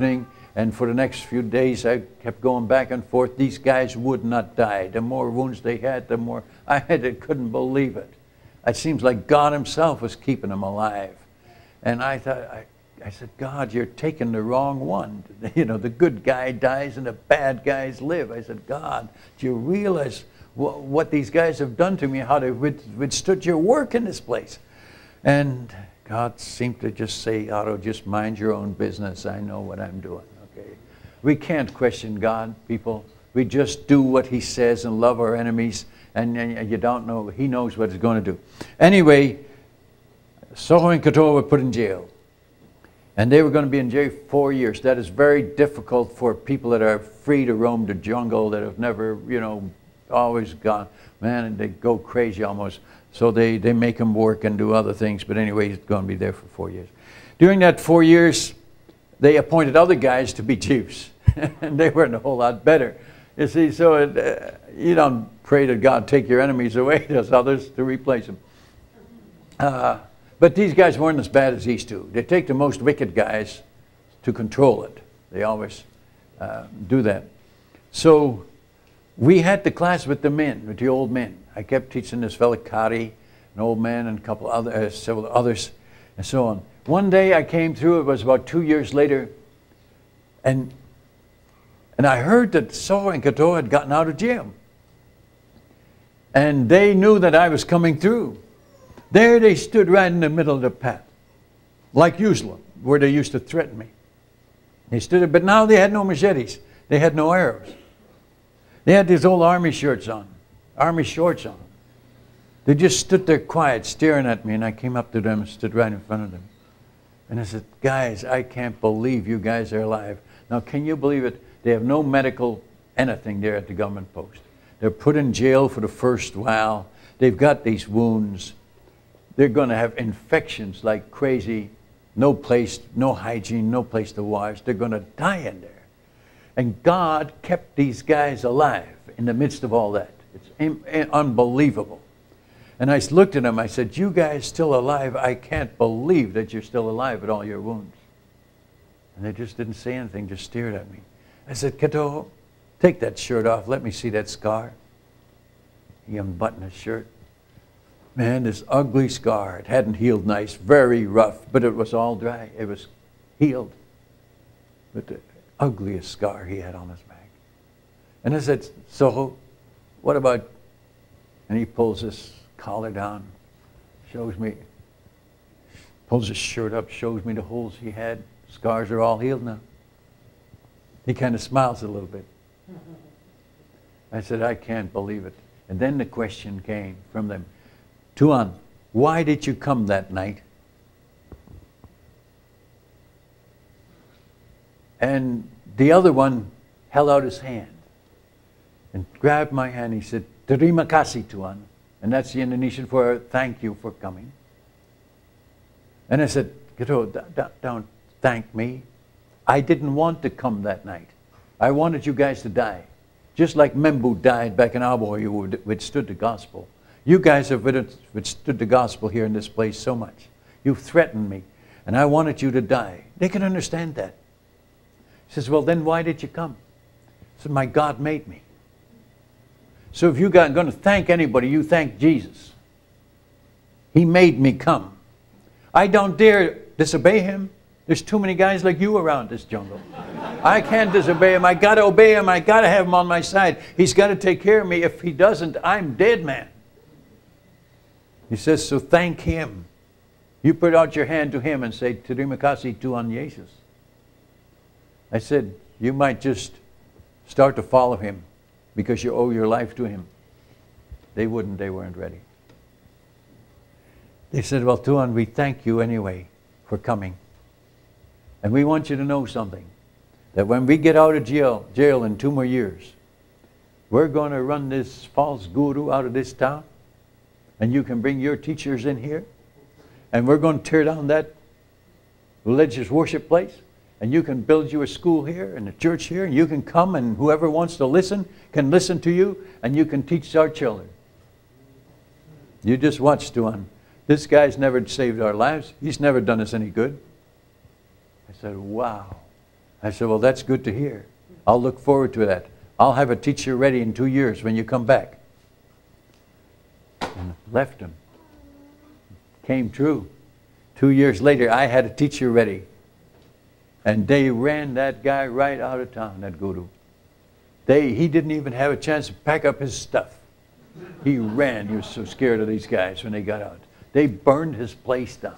[SPEAKER 1] And for the next few days, I kept going back and forth. These guys would not die. The more wounds they had, the more I had, I couldn't believe it. It seems like God himself was keeping them alive. And I thought, I, I said, God, you're taking the wrong one. You know, the good guy dies and the bad guys live. I said, God, do you realize wh what these guys have done to me, how they withstood your work in this place? And God seemed to just say, Otto, just mind your own business. I know what I'm doing. Okay. We can't question God, people. We just do what he says and love our enemies. And, and you don't know, he knows what he's going to do. Anyway, Soho and Koto were put in jail. And they were going to be in jail four years. That is very difficult for people that are free to roam the jungle, that have never, you know, always gone, man, and they go crazy almost. So they, they make him work and do other things. But anyway, he's going to be there for four years. During that four years, they appointed other guys to be chiefs. And they weren't a whole lot better. You see, so it, uh, you don't pray that God take your enemies away. There's others to replace them. Uh, but these guys weren't as bad as these two. They take the most wicked guys to control it. They always uh, do that. So we had the class with the men, with the old men. I kept teaching this fellow Kari, an old man, and a couple other, uh, several others, and so on. One day I came through. It was about two years later, and and I heard that Soho and Koto had gotten out of jail, and they knew that I was coming through. There they stood right in the middle of the path, like usual, where they used to threaten me. They stood there, but now they had no machetes. They had no arrows. They had these old army shirts on. Army shorts on. They just stood there quiet, staring at me, and I came up to them and stood right in front of them. And I said, guys, I can't believe you guys are alive. Now, can you believe it? They have no medical anything there at the government post. They're put in jail for the first while. They've got these wounds. They're going to have infections like crazy. No place, no hygiene, no place to wash. They're going to die in there. And God kept these guys alive in the midst of all that. It's unbelievable. And I looked at them, I said, you guys still alive? I can't believe that you're still alive with all your wounds. And they just didn't say anything, just stared at me. I said, Koto, take that shirt off, let me see that scar. He unbuttoned his shirt. Man, this ugly scar, it hadn't healed nice, very rough, but it was all dry. It was healed. But the ugliest scar he had on his back. And I said, Soho, what about, and he pulls his collar down, shows me, pulls his shirt up, shows me the holes he had. Scars are all healed now. He kind of smiles a little bit. I said, I can't believe it. And then the question came from them, Tuan, why did you come that night? And the other one held out his hand and grabbed my hand. He said, Terima kasih, Tuan. And that's the Indonesian for thank you for coming. And I said, Koto, don't thank me. I didn't want to come that night. I wanted you guys to die. Just like Membu died back in Abo, you withstood the gospel. You guys have withstood the gospel here in this place so much. You've threatened me, and I wanted you to die. They can understand that. He says, well, then why did you come? I said, my God made me. So if you're going to thank anybody, you thank Jesus. He made me come. I don't dare disobey him. There's too many guys like you around this jungle. I can't disobey him. I got to obey him. I got to have him on my side. He's got to take care of me. If he doesn't, I'm dead, man. He says, so thank him. You put out your hand to him and say, Terima kasih Tuhan Yesus. I said, you might just start to follow him because you owe your life to him. They wouldn't. They weren't ready. They said, well, Tuan, we thank you anyway for coming. And we want you to know something, that when we get out of jail, jail in two more years, we're going to run this false guru out of this town, and you can bring your teachers in here, and we're going to tear down that religious worship place, and you can build you a school here and a church here, and you can come, and whoever wants to listen can listen to you, and you can teach our children. You just watch, Tuan. This guy's never saved our lives. He's never done us any good. I said, wow. I said, well, that's good to hear. I'll look forward to that. I'll have a teacher ready in two years when you come back. And left him. Came true. Two years later, I had a teacher ready. And they ran that guy right out of town, that guru. They, he didn't even have a chance to pack up his stuff. He ran. He was so scared of these guys when they got out. They burned his place down.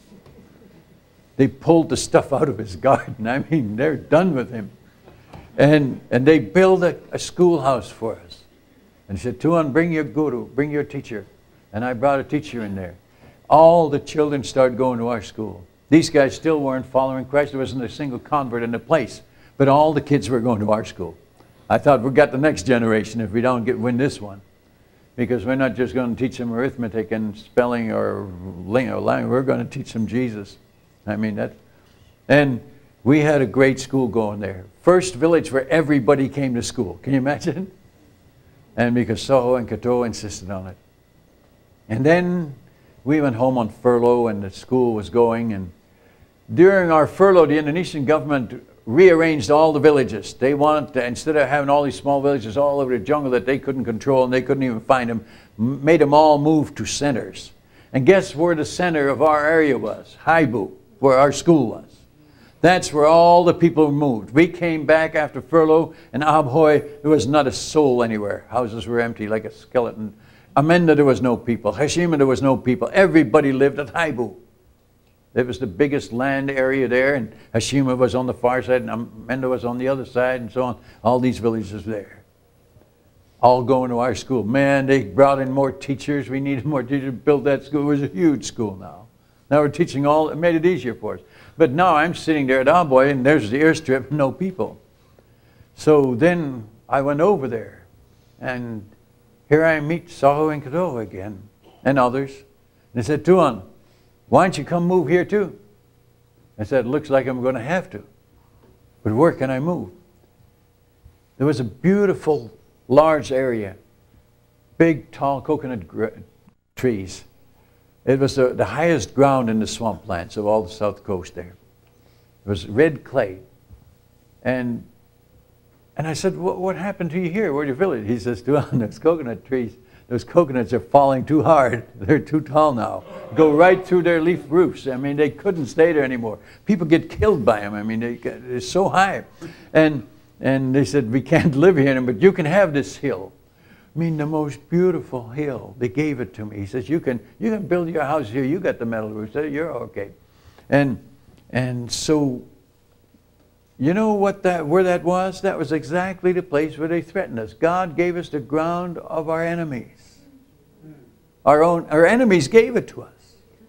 [SPEAKER 1] They pulled the stuff out of his garden. I mean, they're done with him. And, and they built a, a schoolhouse for us. And he said, Tuan, bring your guru, bring your teacher. And I brought a teacher in there. All the children started going to our school. These guys still weren't following Christ. There wasn't a single convert in the place. But all the kids were going to our school. I thought, we've got the next generation if we don't get win this one. Because we're not just going to teach them arithmetic and spelling or language. We're going to teach them Jesus. I mean, that. And we had a great school going there. First village where everybody came to school. Can you imagine? And because Soho and Kato insisted on it. And then we went home on furlough and the school was going. And during our furlough, the Indonesian government rearranged all the villages. They wanted to, instead of having all these small villages all over the jungle that they couldn't control and they couldn't even find them, made them all move to centers. And guess where the center of our area was? Haibu, where our school was. That's where all the people moved. We came back after furlough, and Abhoy, there was not a soul anywhere. Houses were empty like a skeleton. Amenda, there was no people. Hashima, there was no people. Everybody lived at Haibu. It was the biggest land area there, and Hashima was on the far side, and Amenda was on the other side, and so on. All these villages there. All going to our school. Man, they brought in more teachers. We needed more teachers to build that school. It was a huge school now. Now we're teaching all, it made it easier for us. But now I'm sitting there at Aboy, and there's the airstrip, no people. So then I went over there, and here I meet Soho and Kato again, and others. And they said, Tuan, why don't you come move here too? I said, it looks like I'm going to have to. But where can I move? There was a beautiful, large area, big, tall coconut trees. It was the, the highest ground in the swamplands of all the south coast there. It was red clay. And, and I said, what, what happened to you here? Where's your village? He says, Tuan, those coconut trees, those coconuts are falling too hard. They're too tall now. Go right through their leaf roofs. I mean, they couldn't stay there anymore. People get killed by them. I mean, they, they're so high. And, and they said, we can't live here, but you can have this hill. I mean, the most beautiful hill. They gave it to me. He says, you can, you can build your house here. You got the metal roofs. You're okay. And, and so, you know what that, where that was? That was exactly the place where they threatened us. God gave us the ground of our enemies. Our own, our enemies gave it to us.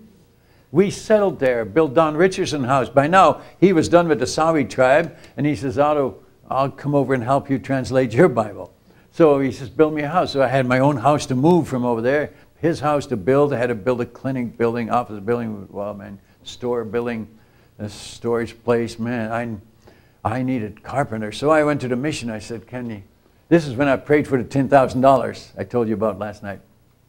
[SPEAKER 1] We settled there, built Don Richardson house. By now, he was done with the Sawi tribe. And he says, Otto, I'll come over and help you translate your Bible. So he says, build me a house. So I had my own house to move from over there, his house to build. I had to build a clinic building, office building, well, man, store building, a storage place. Man, I, I needed carpenters. So I went to the mission. I said, can you? This is when I prayed for the ten thousand dollars I told you about last night.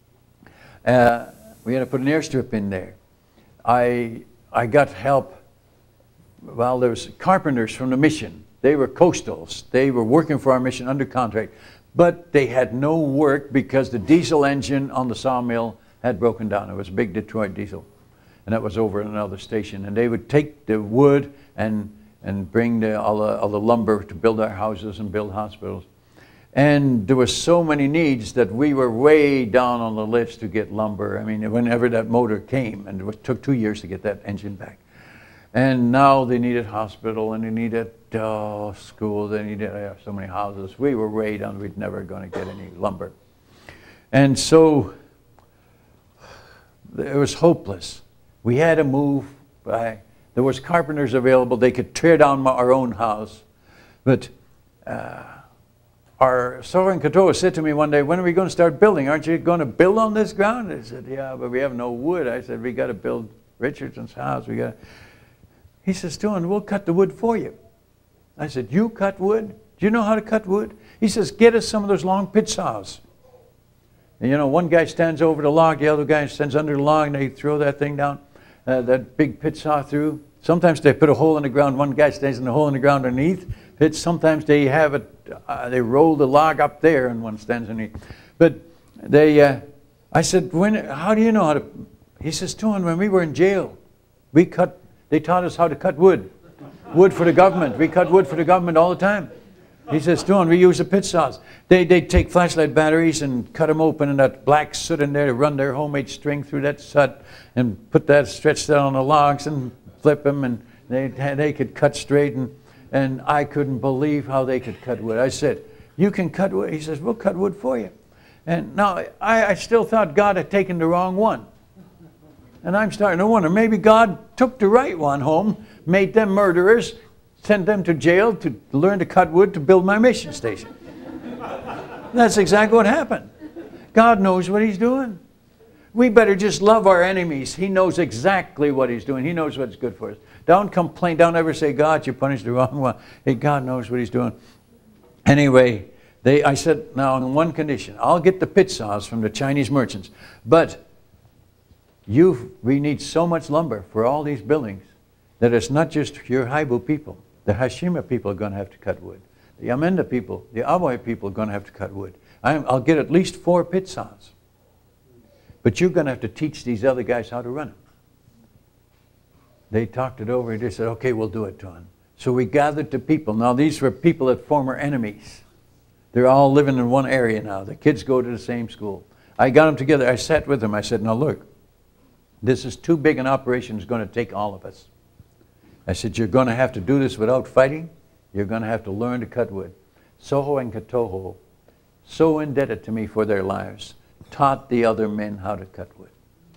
[SPEAKER 1] Uh, we had to put an airstrip in there. I, I got help. Well, there was carpenters from the mission. They were coastals. They were working for our mission under contract. But they had no work because the diesel engine on the sawmill had broken down. It was a big Detroit diesel. And that was over at another station. And they would take the wood and, and bring the, all, the, all the lumber to build our houses and build hospitals. And there were so many needs that we were way down on the list to get lumber. I mean, whenever that motor came, and it took two years to get that engine back. And now they needed hospital, and they needed uh, school, they needed uh, so many houses. We were way down, we'd never going to get any lumber. And so it was hopeless. We had to move. By, there was carpenters available. They could tear down our own house. But uh, our Soren Katoa said to me one day, when are we going to start building? Aren't you going to build on this ground? I said, yeah, but we have no wood. I said, we got to build Richardson's house. We got. He says, Tuan, we'll cut the wood for you. I said, you cut wood? Do you know how to cut wood? He says, get us some of those long pit saws. And you know, one guy stands over the log, the other guy stands under the log, and they throw that thing down, uh, that big pit saw through. Sometimes they put a hole in the ground. One guy stays in the hole in the ground underneath. It's, sometimes they have it, uh, they roll the log up there and one stands underneath. But they, uh, I said, when, how do you know how to? He says, Tuan, when we were in jail, we cut, they taught us how to cut wood. Wood for the government. We cut wood for the government all the time. He says, Tuan, we use the pit saws. They, they take flashlight batteries and cut them open and that black soot in there to run their homemade string through that soot and put that, stretch that on the logs and flip them, and they, they could cut straight, and, and I couldn't believe how they could cut wood. I said, you can cut wood? He says, we'll cut wood for you. And now I, I still thought God had taken the wrong one. And I'm starting to wonder, maybe God took the right one home, made them murderers, sent them to jail to learn to cut wood to build my mission station. That's exactly what happened. God knows what he's doing. We better just love our enemies. He knows exactly what he's doing. He knows what's good for us. Don't complain. Don't ever say, God, you punished the wrong one. Hey, God knows what he's doing. Anyway, they, I said, now on one condition, I'll get the pit saws from the Chinese merchants, but you, we need so much lumber for all these buildings that it's not just your Haibu people. The Hashima people are going to have to cut wood. The Yamenda people, the Amoy people are going to have to cut wood. I'm, I'll get at least four pit saws. But you're going to have to teach these other guys how to run them. They talked it over and they said, okay, we'll do it, Tuan. So we gathered the people. Now these were people that former enemies. They're all living in one area now. The kids go to the same school. I got them together. I sat with them. I said, now look, this is too big an operation. It's going to take all of us. I said, you're going to have to do this without fighting. You're going to have to learn to cut wood. Soho and Katoho, so indebted to me for their lives, taught the other men how to cut wood.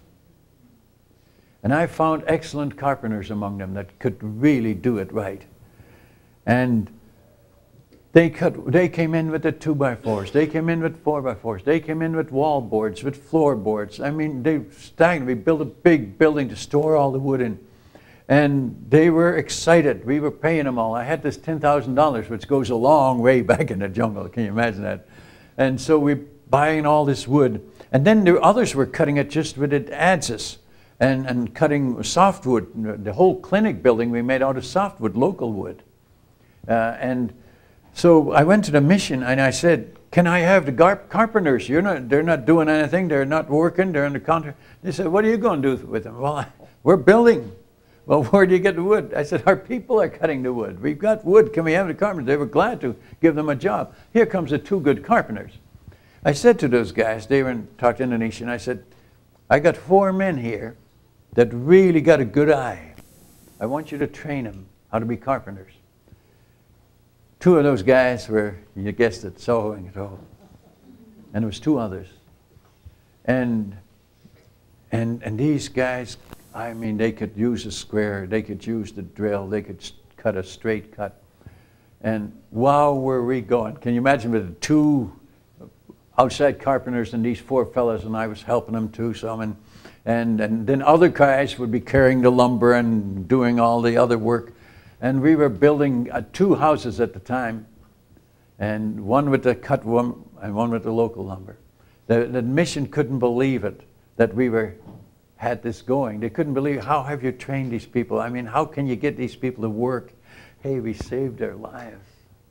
[SPEAKER 1] And I found excellent carpenters among them that could really do it right. And they, cut, they came in with the two by fours. They came in with four by fours. They came in with wall boards, with floorboards. I mean, they staggered. We built a big building to store all the wood in. And they were excited. We were paying them all. I had this ten thousand dollars, which goes a long way back in the jungle. Can you imagine that? And so we're buying all this wood. And then the others were cutting it just with the adzes and, and cutting softwood. The whole clinic building we made out of softwood, local wood. Uh, and so I went to the mission and I said, can I have the gar carpenters? You're not, they're not doing anything. They're not working. They're in the contract. They said, what are you going to do with them? Well, we're building. Well, where do you get the wood? I said, our people are cutting the wood. We've got wood. Can we have the carpenters? They were glad to give them a job. Here comes the two good carpenters. I said to those guys, they were in, talked Indonesian, I said, I got four men here that really got a good eye. I want you to train them how to be carpenters. Two of those guys were, you guessed it, Soho and Katoho. And there was two others. And, and, and these guys, I mean, they could use a square, they could use the drill, they could cut a straight cut. And wow, were we going. Can you imagine with the two outside carpenters and these four fellas, and I was helping them too some, and, and, and then other guys would be carrying the lumber and doing all the other work. And we were building uh, two houses at the time, and one with the cut wood and one with the local lumber. The, the mission couldn't believe it, that we were had this going. They couldn't believe, how have you trained these people? I mean, how can you get these people to work? Hey, we saved their lives.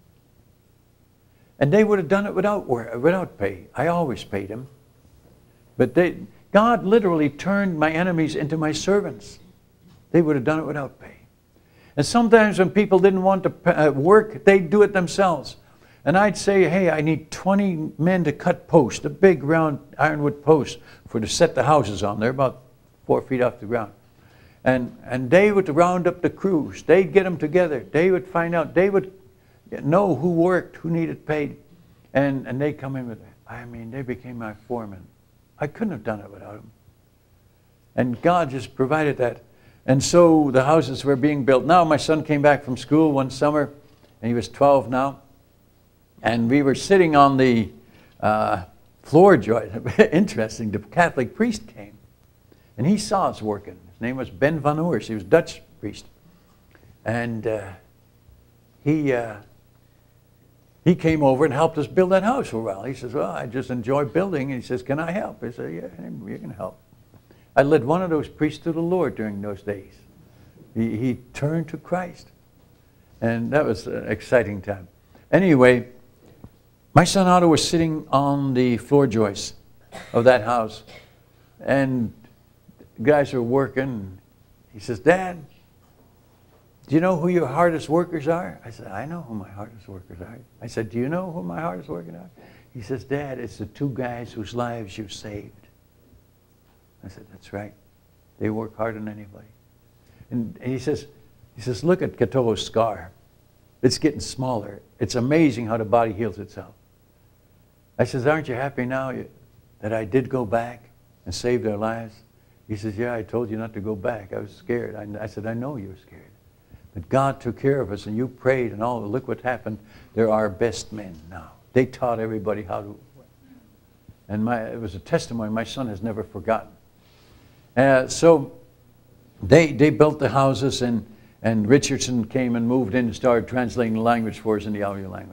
[SPEAKER 1] And they would have done it without work, without pay. I always paid them. But they, God literally turned my enemies into my servants. They would have done it without pay. And sometimes when people didn't want to uh, work, they'd do it themselves. And I'd say, hey, I need twenty men to cut posts, a big round ironwood post for to set the houses on. They're about four feet off the ground. And, and they would round up the crews. They'd get them together. They would find out. They would know who worked, who needed paid. And, and they'd come in with it. I mean, they became my foreman. I couldn't have done it without them. And God just provided that. And so the houses were being built. Now my son came back from school one summer, and he was twelve now. And we were sitting on the uh, floor joint. Interesting, the Catholic priest came. And he saw us working. His name was Ben van Oers. He was a Dutch priest. And uh, he, uh, he came over and helped us build that house for a while. He says, well, I just enjoy building. And he says, can I help? I said, yeah, you can help. I led one of those priests to the Lord during those days. He, he turned to Christ. And that was an exciting time. Anyway, my son Otto was sitting on the floor joist of that house. And guys were working. He says, Dad, do you know who your hardest workers are? I said, I know who my hardest workers are. I said, do you know who my hardest workers are? He says, Dad, it's the two guys whose lives you've saved. I said, that's right. They work harder than anybody. And he says, he says, look at Kato's scar. It's getting smaller. It's amazing how the body heals itself. I says, aren't you happy now that I did go back and save their lives? He says, yeah, I told you not to go back. I was scared. I, I said, I know you were scared. But God took care of us, and you prayed, and all. Look what happened. They're our best men now. They taught everybody how to. And my, it was a testimony my son has never forgotten. Uh, so they, they built the houses, and, and Richardson came and moved in and started translating the language for us in the Awu language.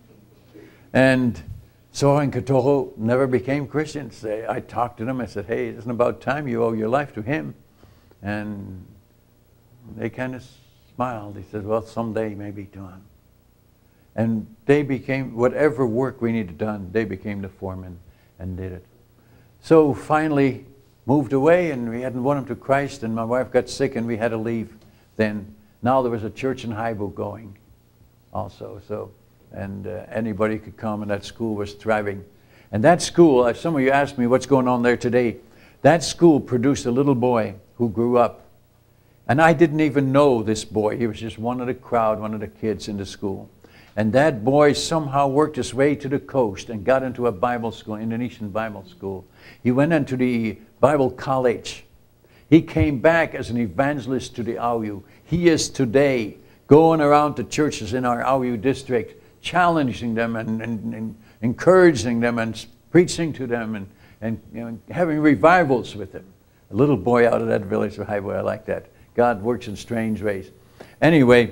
[SPEAKER 1] And so in Katoho never became Christians. They, I talked to them. I said, hey, isn't it about time you owe your life to him? And they kind of smiled. He said, well, someday maybe, Don. And they became, whatever work we needed done, they became the foreman and did it. So finally moved away, and we hadn't won him to Christ, and my wife got sick and we had to leave then. Now there was a church in Haibu going also, so, and uh, anybody could come, and that school was thriving. And that school, uh, some of you asked me what's going on there today, that school produced a little boy who grew up. And I didn't even know this boy. He was just one of the crowd, one of the kids in the school. And that boy somehow worked his way to the coast and got into a Bible school, Indonesian Bible school. He went into the Bible college. He came back as an evangelist to the Awu. He is today going around to churches in our Awu district, challenging them and, and, and encouraging them and preaching to them and, and you know, having revivals with them. A little boy out of that village of Haibu, I like that. God works in strange ways. Anyway,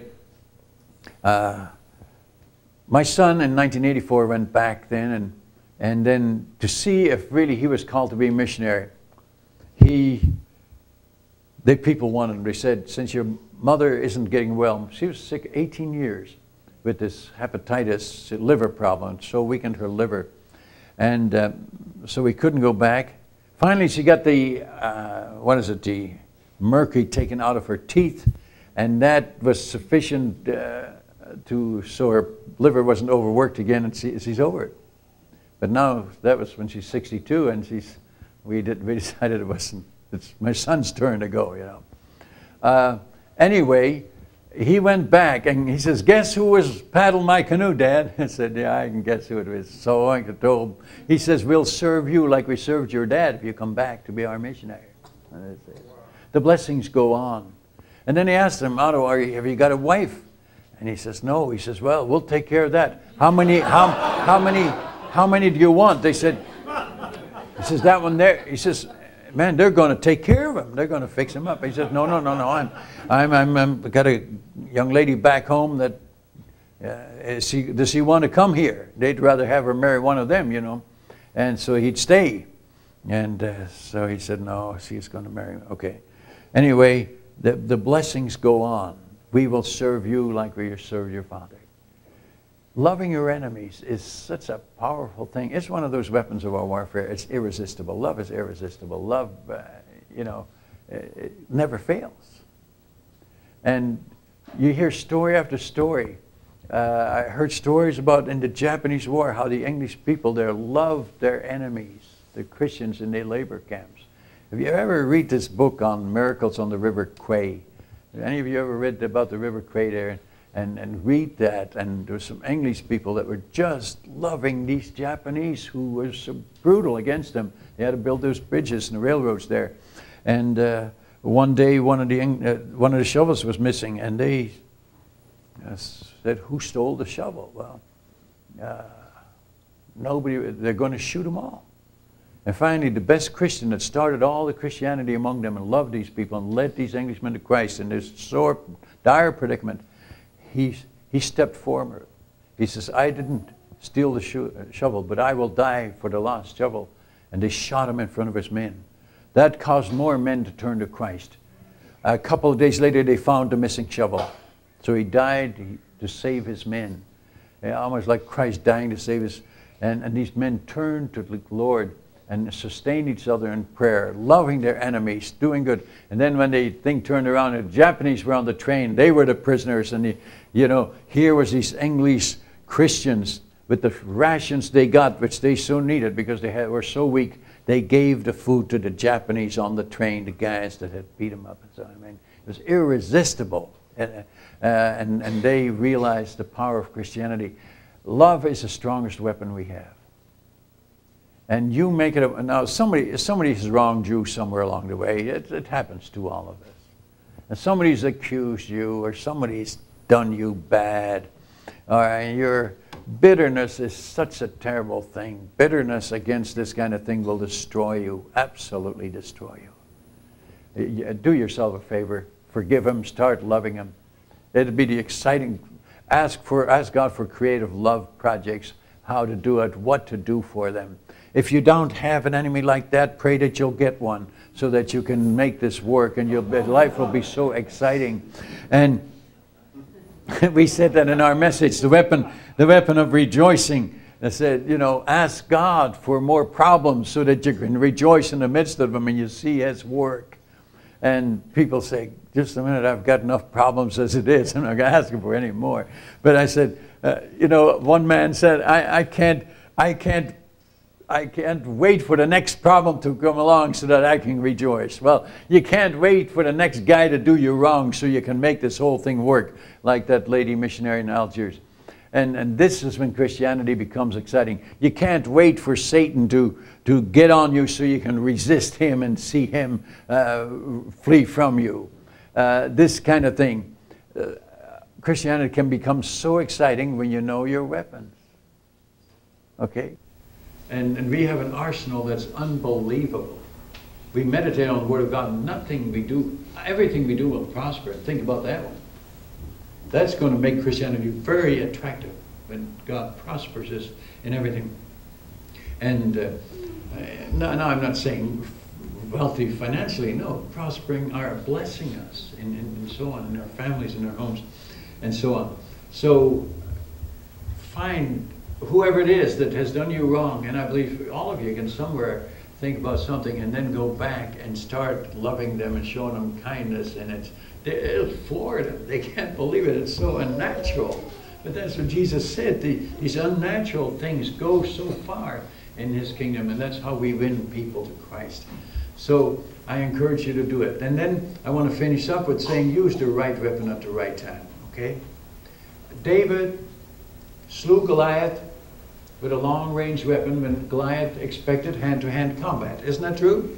[SPEAKER 1] uh, my son in nineteen eighty-four went back then, and, and then to see if really he was called to be a missionary. He, the people wanted him. They said, since your mother isn't getting well, she was sick eighteen years with this hepatitis, liver problem, so weakened her liver. And uh, so we couldn't go back. Finally, she got the, uh, what is it, the mercury taken out of her teeth, and that was sufficient uh, to, so her liver wasn't overworked again, and she, she's over it. But now, that was when she's sixty-two, and she's, we, did, we decided it wasn't, it's my son's turn to go, you know. Uh, anyway, he went back, and he says, guess who was paddling my canoe, Dad? I said, yeah, I can guess who it was. So I told him, he says, we'll serve you like we served your dad if you come back to be our missionary. And I said, the blessings go on. And then he asked him, Otto, are you, have you got a wife? And he says, no. He says, well, we'll take care of that. How many, how, how many, how many do you want? They said, he says, that one there. He says, man, they're going to take care of him. They're going to fix him up. He says, no, no, no, no. I'm, I'm, I'm, I'm got a young lady back home that, uh, is she, does she want to come here? They'd rather have her marry one of them, you know. And so he'd stay. And uh, so he said, no, she's going to marry me. Okay. Anyway, the, the blessings go on. We will serve you like we serve your Father. Loving your enemies is such a powerful thing. It's one of those weapons of our warfare. It's irresistible. Love is irresistible. Love, uh, you know, it, it never fails. And you hear story after story. Uh, I heard stories about in the Japanese War how the English people there loved their enemies, the Christians in their labor camps. Have you ever read this book on miracles on the River Kwai? Have any of you ever read about the River Kwai there? And, and read that, and there were some English people that were just loving these Japanese who were so brutal against them. They had to build those bridges and the railroads there. And uh, one day one of the uh, one of the shovels was missing, and they uh, said, who stole the shovel? Well, uh, nobody, they're going to shoot them all. And finally, the best Christian that started all the Christianity among them and loved these people and led these Englishmen to Christ in this sore, dire predicament, he, he stepped forward. He says, I didn't steal the sho shovel, but I will die for the lost shovel. And they shot him in front of his men. That caused more men to turn to Christ. A couple of days later, they found the missing shovel. So he died to save his men. Yeah, almost like Christ dying to save us. And, and these men turned to the Lord and sustained each other in prayer, loving their enemies, doing good. And then when the thing turned around, the Japanese were on the train. They were the prisoners. And, the, you know, here was these English Christians with the rations they got, which they so needed because they had, were so weak. They gave the food to the Japanese on the train, the guys that had beat them up. And so, I mean, it was irresistible. And, uh, and, and they realized the power of Christianity. Love is the strongest weapon we have. And you make it, a, now somebody, somebody has wronged you somewhere along the way. It, it happens to all of us. And somebody's accused you, or somebody's done you bad. Or your bitterness is such a terrible thing. Bitterness against this kind of thing will destroy you, absolutely destroy you. Do yourself a favor, forgive him, start loving him. It'd be the exciting, ask, for, ask God for creative love projects, how to do it, what to do for them. If you don't have an enemy like that, pray that you'll get one so that you can make this work and your life will be so exciting. And we said that in our message, the weapon, the weapon of rejoicing. I said, you know, ask God for more problems so that you can rejoice in the midst of them and you see his work. And people say, just a minute, I've got enough problems as it is. I'm not going to ask him for any more. But I said, uh, you know, one man said, I, I can't, I can't, I can't wait for the next problem to come along so that I can rejoice. Well, you can't wait for the next guy to do you wrong so you can make this whole thing work, like that lady missionary in Algiers. And, and this is when Christianity becomes exciting. You can't wait for Satan to, to get on you so you can resist him and see him uh, flee from you. Uh, this kind of thing. Uh, Christianity can become so exciting when you know your weapons. Okay? And, and we have an arsenal that's unbelievable. We meditate on the Word of God. Nothing we do, everything we do will prosper. Think about that one. That's going to make Christianity very attractive when God prospers us in everything. And uh, no, no, I'm not saying wealthy financially. No, prospering are blessing us and, and, and so on, in our families, in our homes, and so on. So find whoever it is that has done you wrong, and I believe all of you can somewhere think about something and then go back and start loving them and showing them kindness, and it's, it'll floor them. They can't believe it. It's so unnatural. But that's what Jesus said. The, these unnatural things go so far in his kingdom, and that's how we win people to Christ. So I encourage you to do it. And then I want to finish up with saying use the right weapon at the right time. Okay? David slew Goliath with a long-range weapon when Goliath expected hand-to-hand combat. Isn't that true?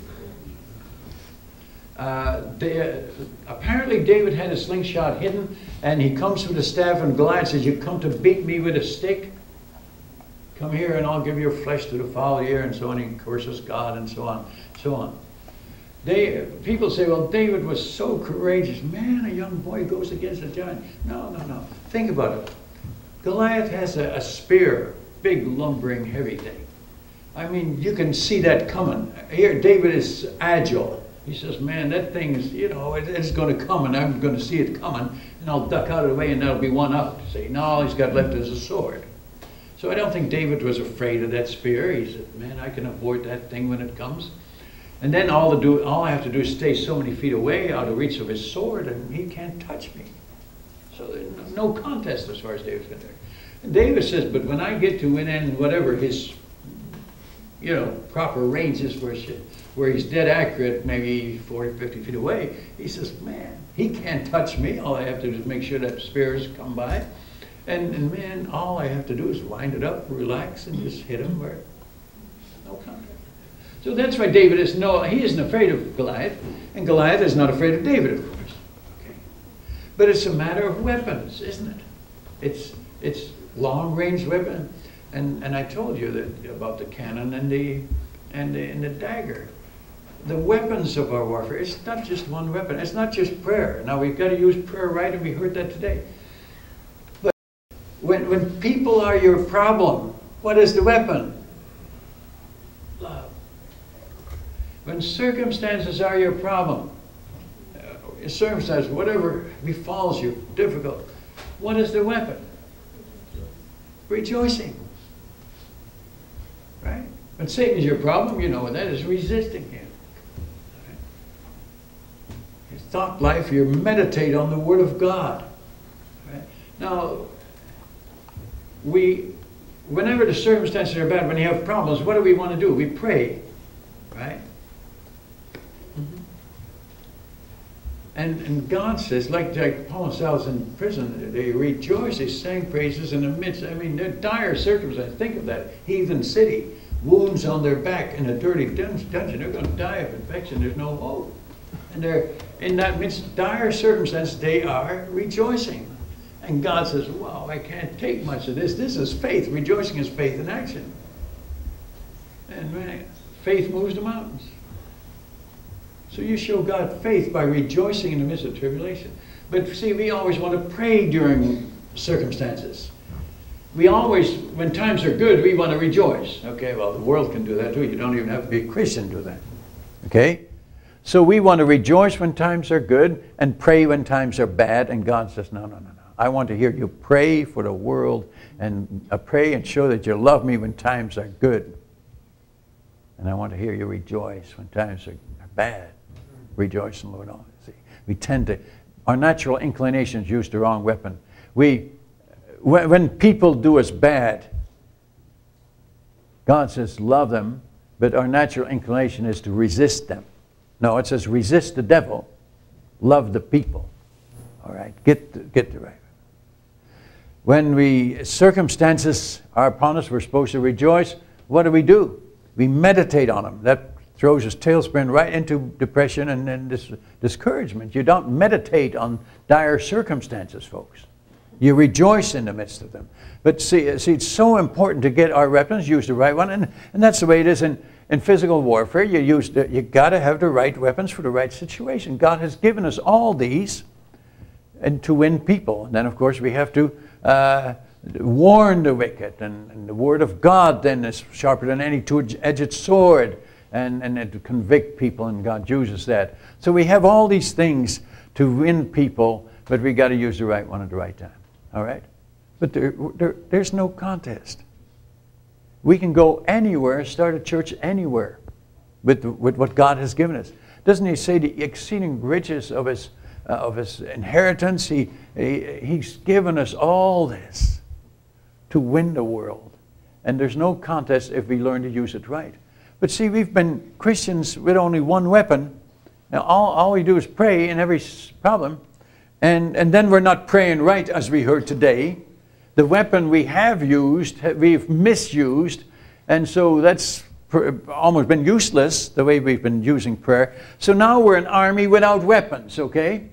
[SPEAKER 1] Uh, they, uh, apparently David had a slingshot hidden, and he comes with a staff, and Goliath says, you come to beat me with a stick? Come here and I'll give your flesh to the fowl ear, and so on. He curses God and so on, so on. They, people say, well, David was so courageous. Man, a young boy goes against a giant. No, no, no. Think about it. Goliath has a, a spear, big, lumbering, heavy thing. I mean, you can see that coming. Here, David is agile. He says, man, that thing is, you know, it, it's going to come, and I'm going to see it coming, and I'll duck out of the way, and that'll be one up. See, now all he's got left is a sword. So I don't think David was afraid of that spear. He said, man, I can avoid that thing when it comes. And then all, to do, all I have to do is stay so many feet away, out of reach of his sword, and he can't touch me. So there's no contest as far as David's concerned. And David says, but when I get to within whatever his, you know, proper range is where, she, where he's dead accurate, maybe forty, fifty feet away, he says, man, he can't touch me. All I have to do is make sure that spears come by. And, and man, all I have to do is wind it up, relax, and just hit him where no contact. So that's why David is no, he isn't afraid of Goliath, and Goliath is not afraid of David, of course. Okay. But it's a matter of weapons, isn't it? It's it's long-range weapon, and and I told you that about the cannon and the and the, and the dagger. The weapons of our warfare. It's not just one weapon. It's not just prayer. Now we've got to use prayer right, and we heard that today. But when when people are your problem, what is the weapon? Love. When circumstances are your problem, uh, circumstance, whatever befalls you, difficult, what is the weapon? Rejoicing. Right? When Satan is your problem, you know what that is, resisting him. Right? Your thought life, you meditate on the Word of God. Right? Now, we, whenever the circumstances are bad, when you have problems, what do we want to do? We pray. Right? Mm-hmm. And, and God says, like, like Paul and Silas in prison, they rejoice, they sang praises in the midst. I mean, they're dire circumstances. Think of that. Heathen city, wounds on their back in a dirty dungeon. They're going to die of infection. There's no hope. And they're in that midst, dire circumstance, they are rejoicing. And God says, wow, I can't take much of this. This is faith. Rejoicing is faith in action. And man, faith moves the mountains. So you show God faith by rejoicing in the midst of tribulation. But see, we always want to pray during circumstances. We always, when times are good, we want to rejoice. Okay, well, the world can do that too. You don't even have to be a Christian to do that. Okay? So we want to rejoice when times are good and pray when times are bad. And God says, no, no, no, no. I want to hear you pray for the world and uh, pray and show that you love me when times are good. And I want to hear you rejoice when times are, are bad. Rejoice in the Lord always. See, we tend to, our natural inclinations use the wrong weapon. We, when, when people do us bad, God says love them, but our natural inclination is to resist them. No, it says resist the devil, love the people. All right, get the, get the right. When we circumstances are upon us, we're supposed to rejoice. What do we do? We meditate on them. That throws us tailspin right into depression and, and dis discouragement. You don't meditate on dire circumstances, folks. You rejoice in the midst of them. But see, see it's so important to get our weapons, use the right one, and, and that's the way it is in, in physical warfare. You use the, you got to have the right weapons for the right situation. God has given us all these and to win people. And then, of course, we have to uh, warn the wicked. And, and the Word of God then is sharper than any two-edged sword. And, and to convict people, and God uses that. So we have all these things to win people, but we got to use the right one at the right time. All right? But there, there, there's no contest. We can go anywhere, start a church anywhere with, with what God has given us. Doesn't He say the exceeding riches of His, uh, of his inheritance? He, he, He's given us all this to win the world. And there's no contest if we learn to use it right. But see, we've been Christians with only one weapon. Now, all, all we do is pray in every problem. And, and then we're not praying right, as we heard today. The weapon we have used, we've misused. And so that's almost been useless, the way we've been using prayer. So now we're an army without weapons, okay?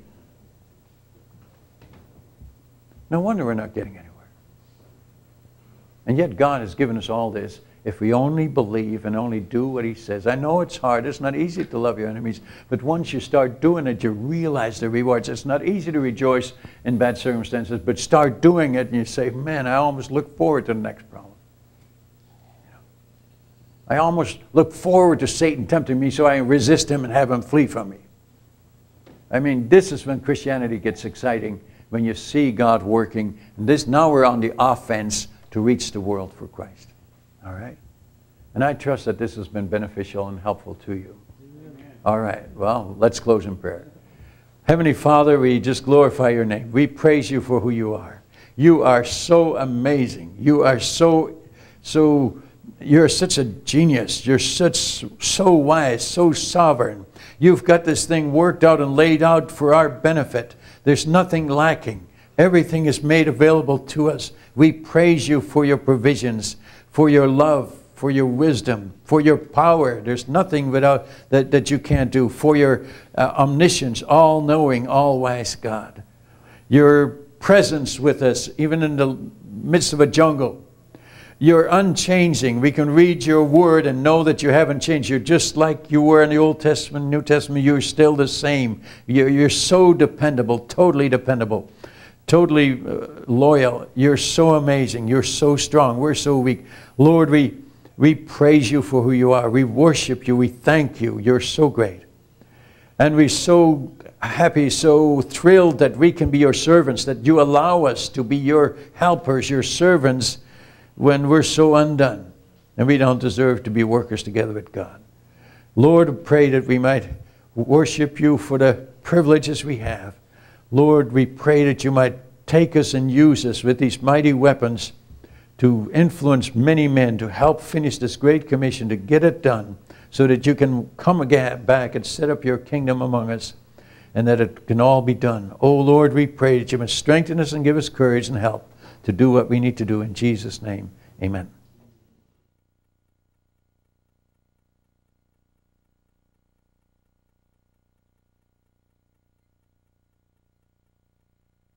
[SPEAKER 1] No wonder we're not getting anywhere. And yet God has given us all this. If we only believe and only do what He says. I know it's hard. It's not easy to love your enemies. But once you start doing it, you realize the rewards. It's not easy to rejoice in bad circumstances. But start doing it and you say, man, I almost look forward to the next problem. You know, I almost look forward to Satan tempting me so I resist him and have him flee from me. I mean, this is when Christianity gets exciting. When you see God working. And this, now we're on the offense to reach the world for Christ. All right? And I trust that this has been beneficial and helpful to you. Amen. All right. Well, let's close in prayer. Heavenly Father, we just glorify your name. We praise you for who you are. You are so amazing. You are so, so, you're such a genius. You're such, so wise, so sovereign. You've got this thing worked out and laid out for our benefit. There's nothing lacking. Everything is made available to us. We praise you for your provisions, for your love, for your wisdom, for your power. There's nothing without that, that you can't do. For your uh, omniscience, all-knowing, all-wise God. Your presence with us, even in the midst of a jungle. You're unchanging. We can read your word and know that you haven't changed. You're just like you were in the Old Testament, New Testament. You're still the same. You're, you're so dependable, totally dependable. Totally uh, loyal. You're so amazing. You're so strong. We're so weak. Lord, we, we praise you for who you are. We worship you. We thank you. You're so great. And we so happy, so thrilled that we can be your servants, that you allow us to be your helpers, your servants, when we're so undone and we don't deserve to be workers together with God. Lord, I pray that we might worship you for the privileges we have. Lord, we pray that you might take us and use us with these mighty weapons to influence many men, to help finish this great commission, to get it done, so that you can come again back and set up your kingdom among us, and that it can all be done. Oh Lord, we pray that you must strengthen us and give us courage and help to do what we need to do. In Jesus' name, amen.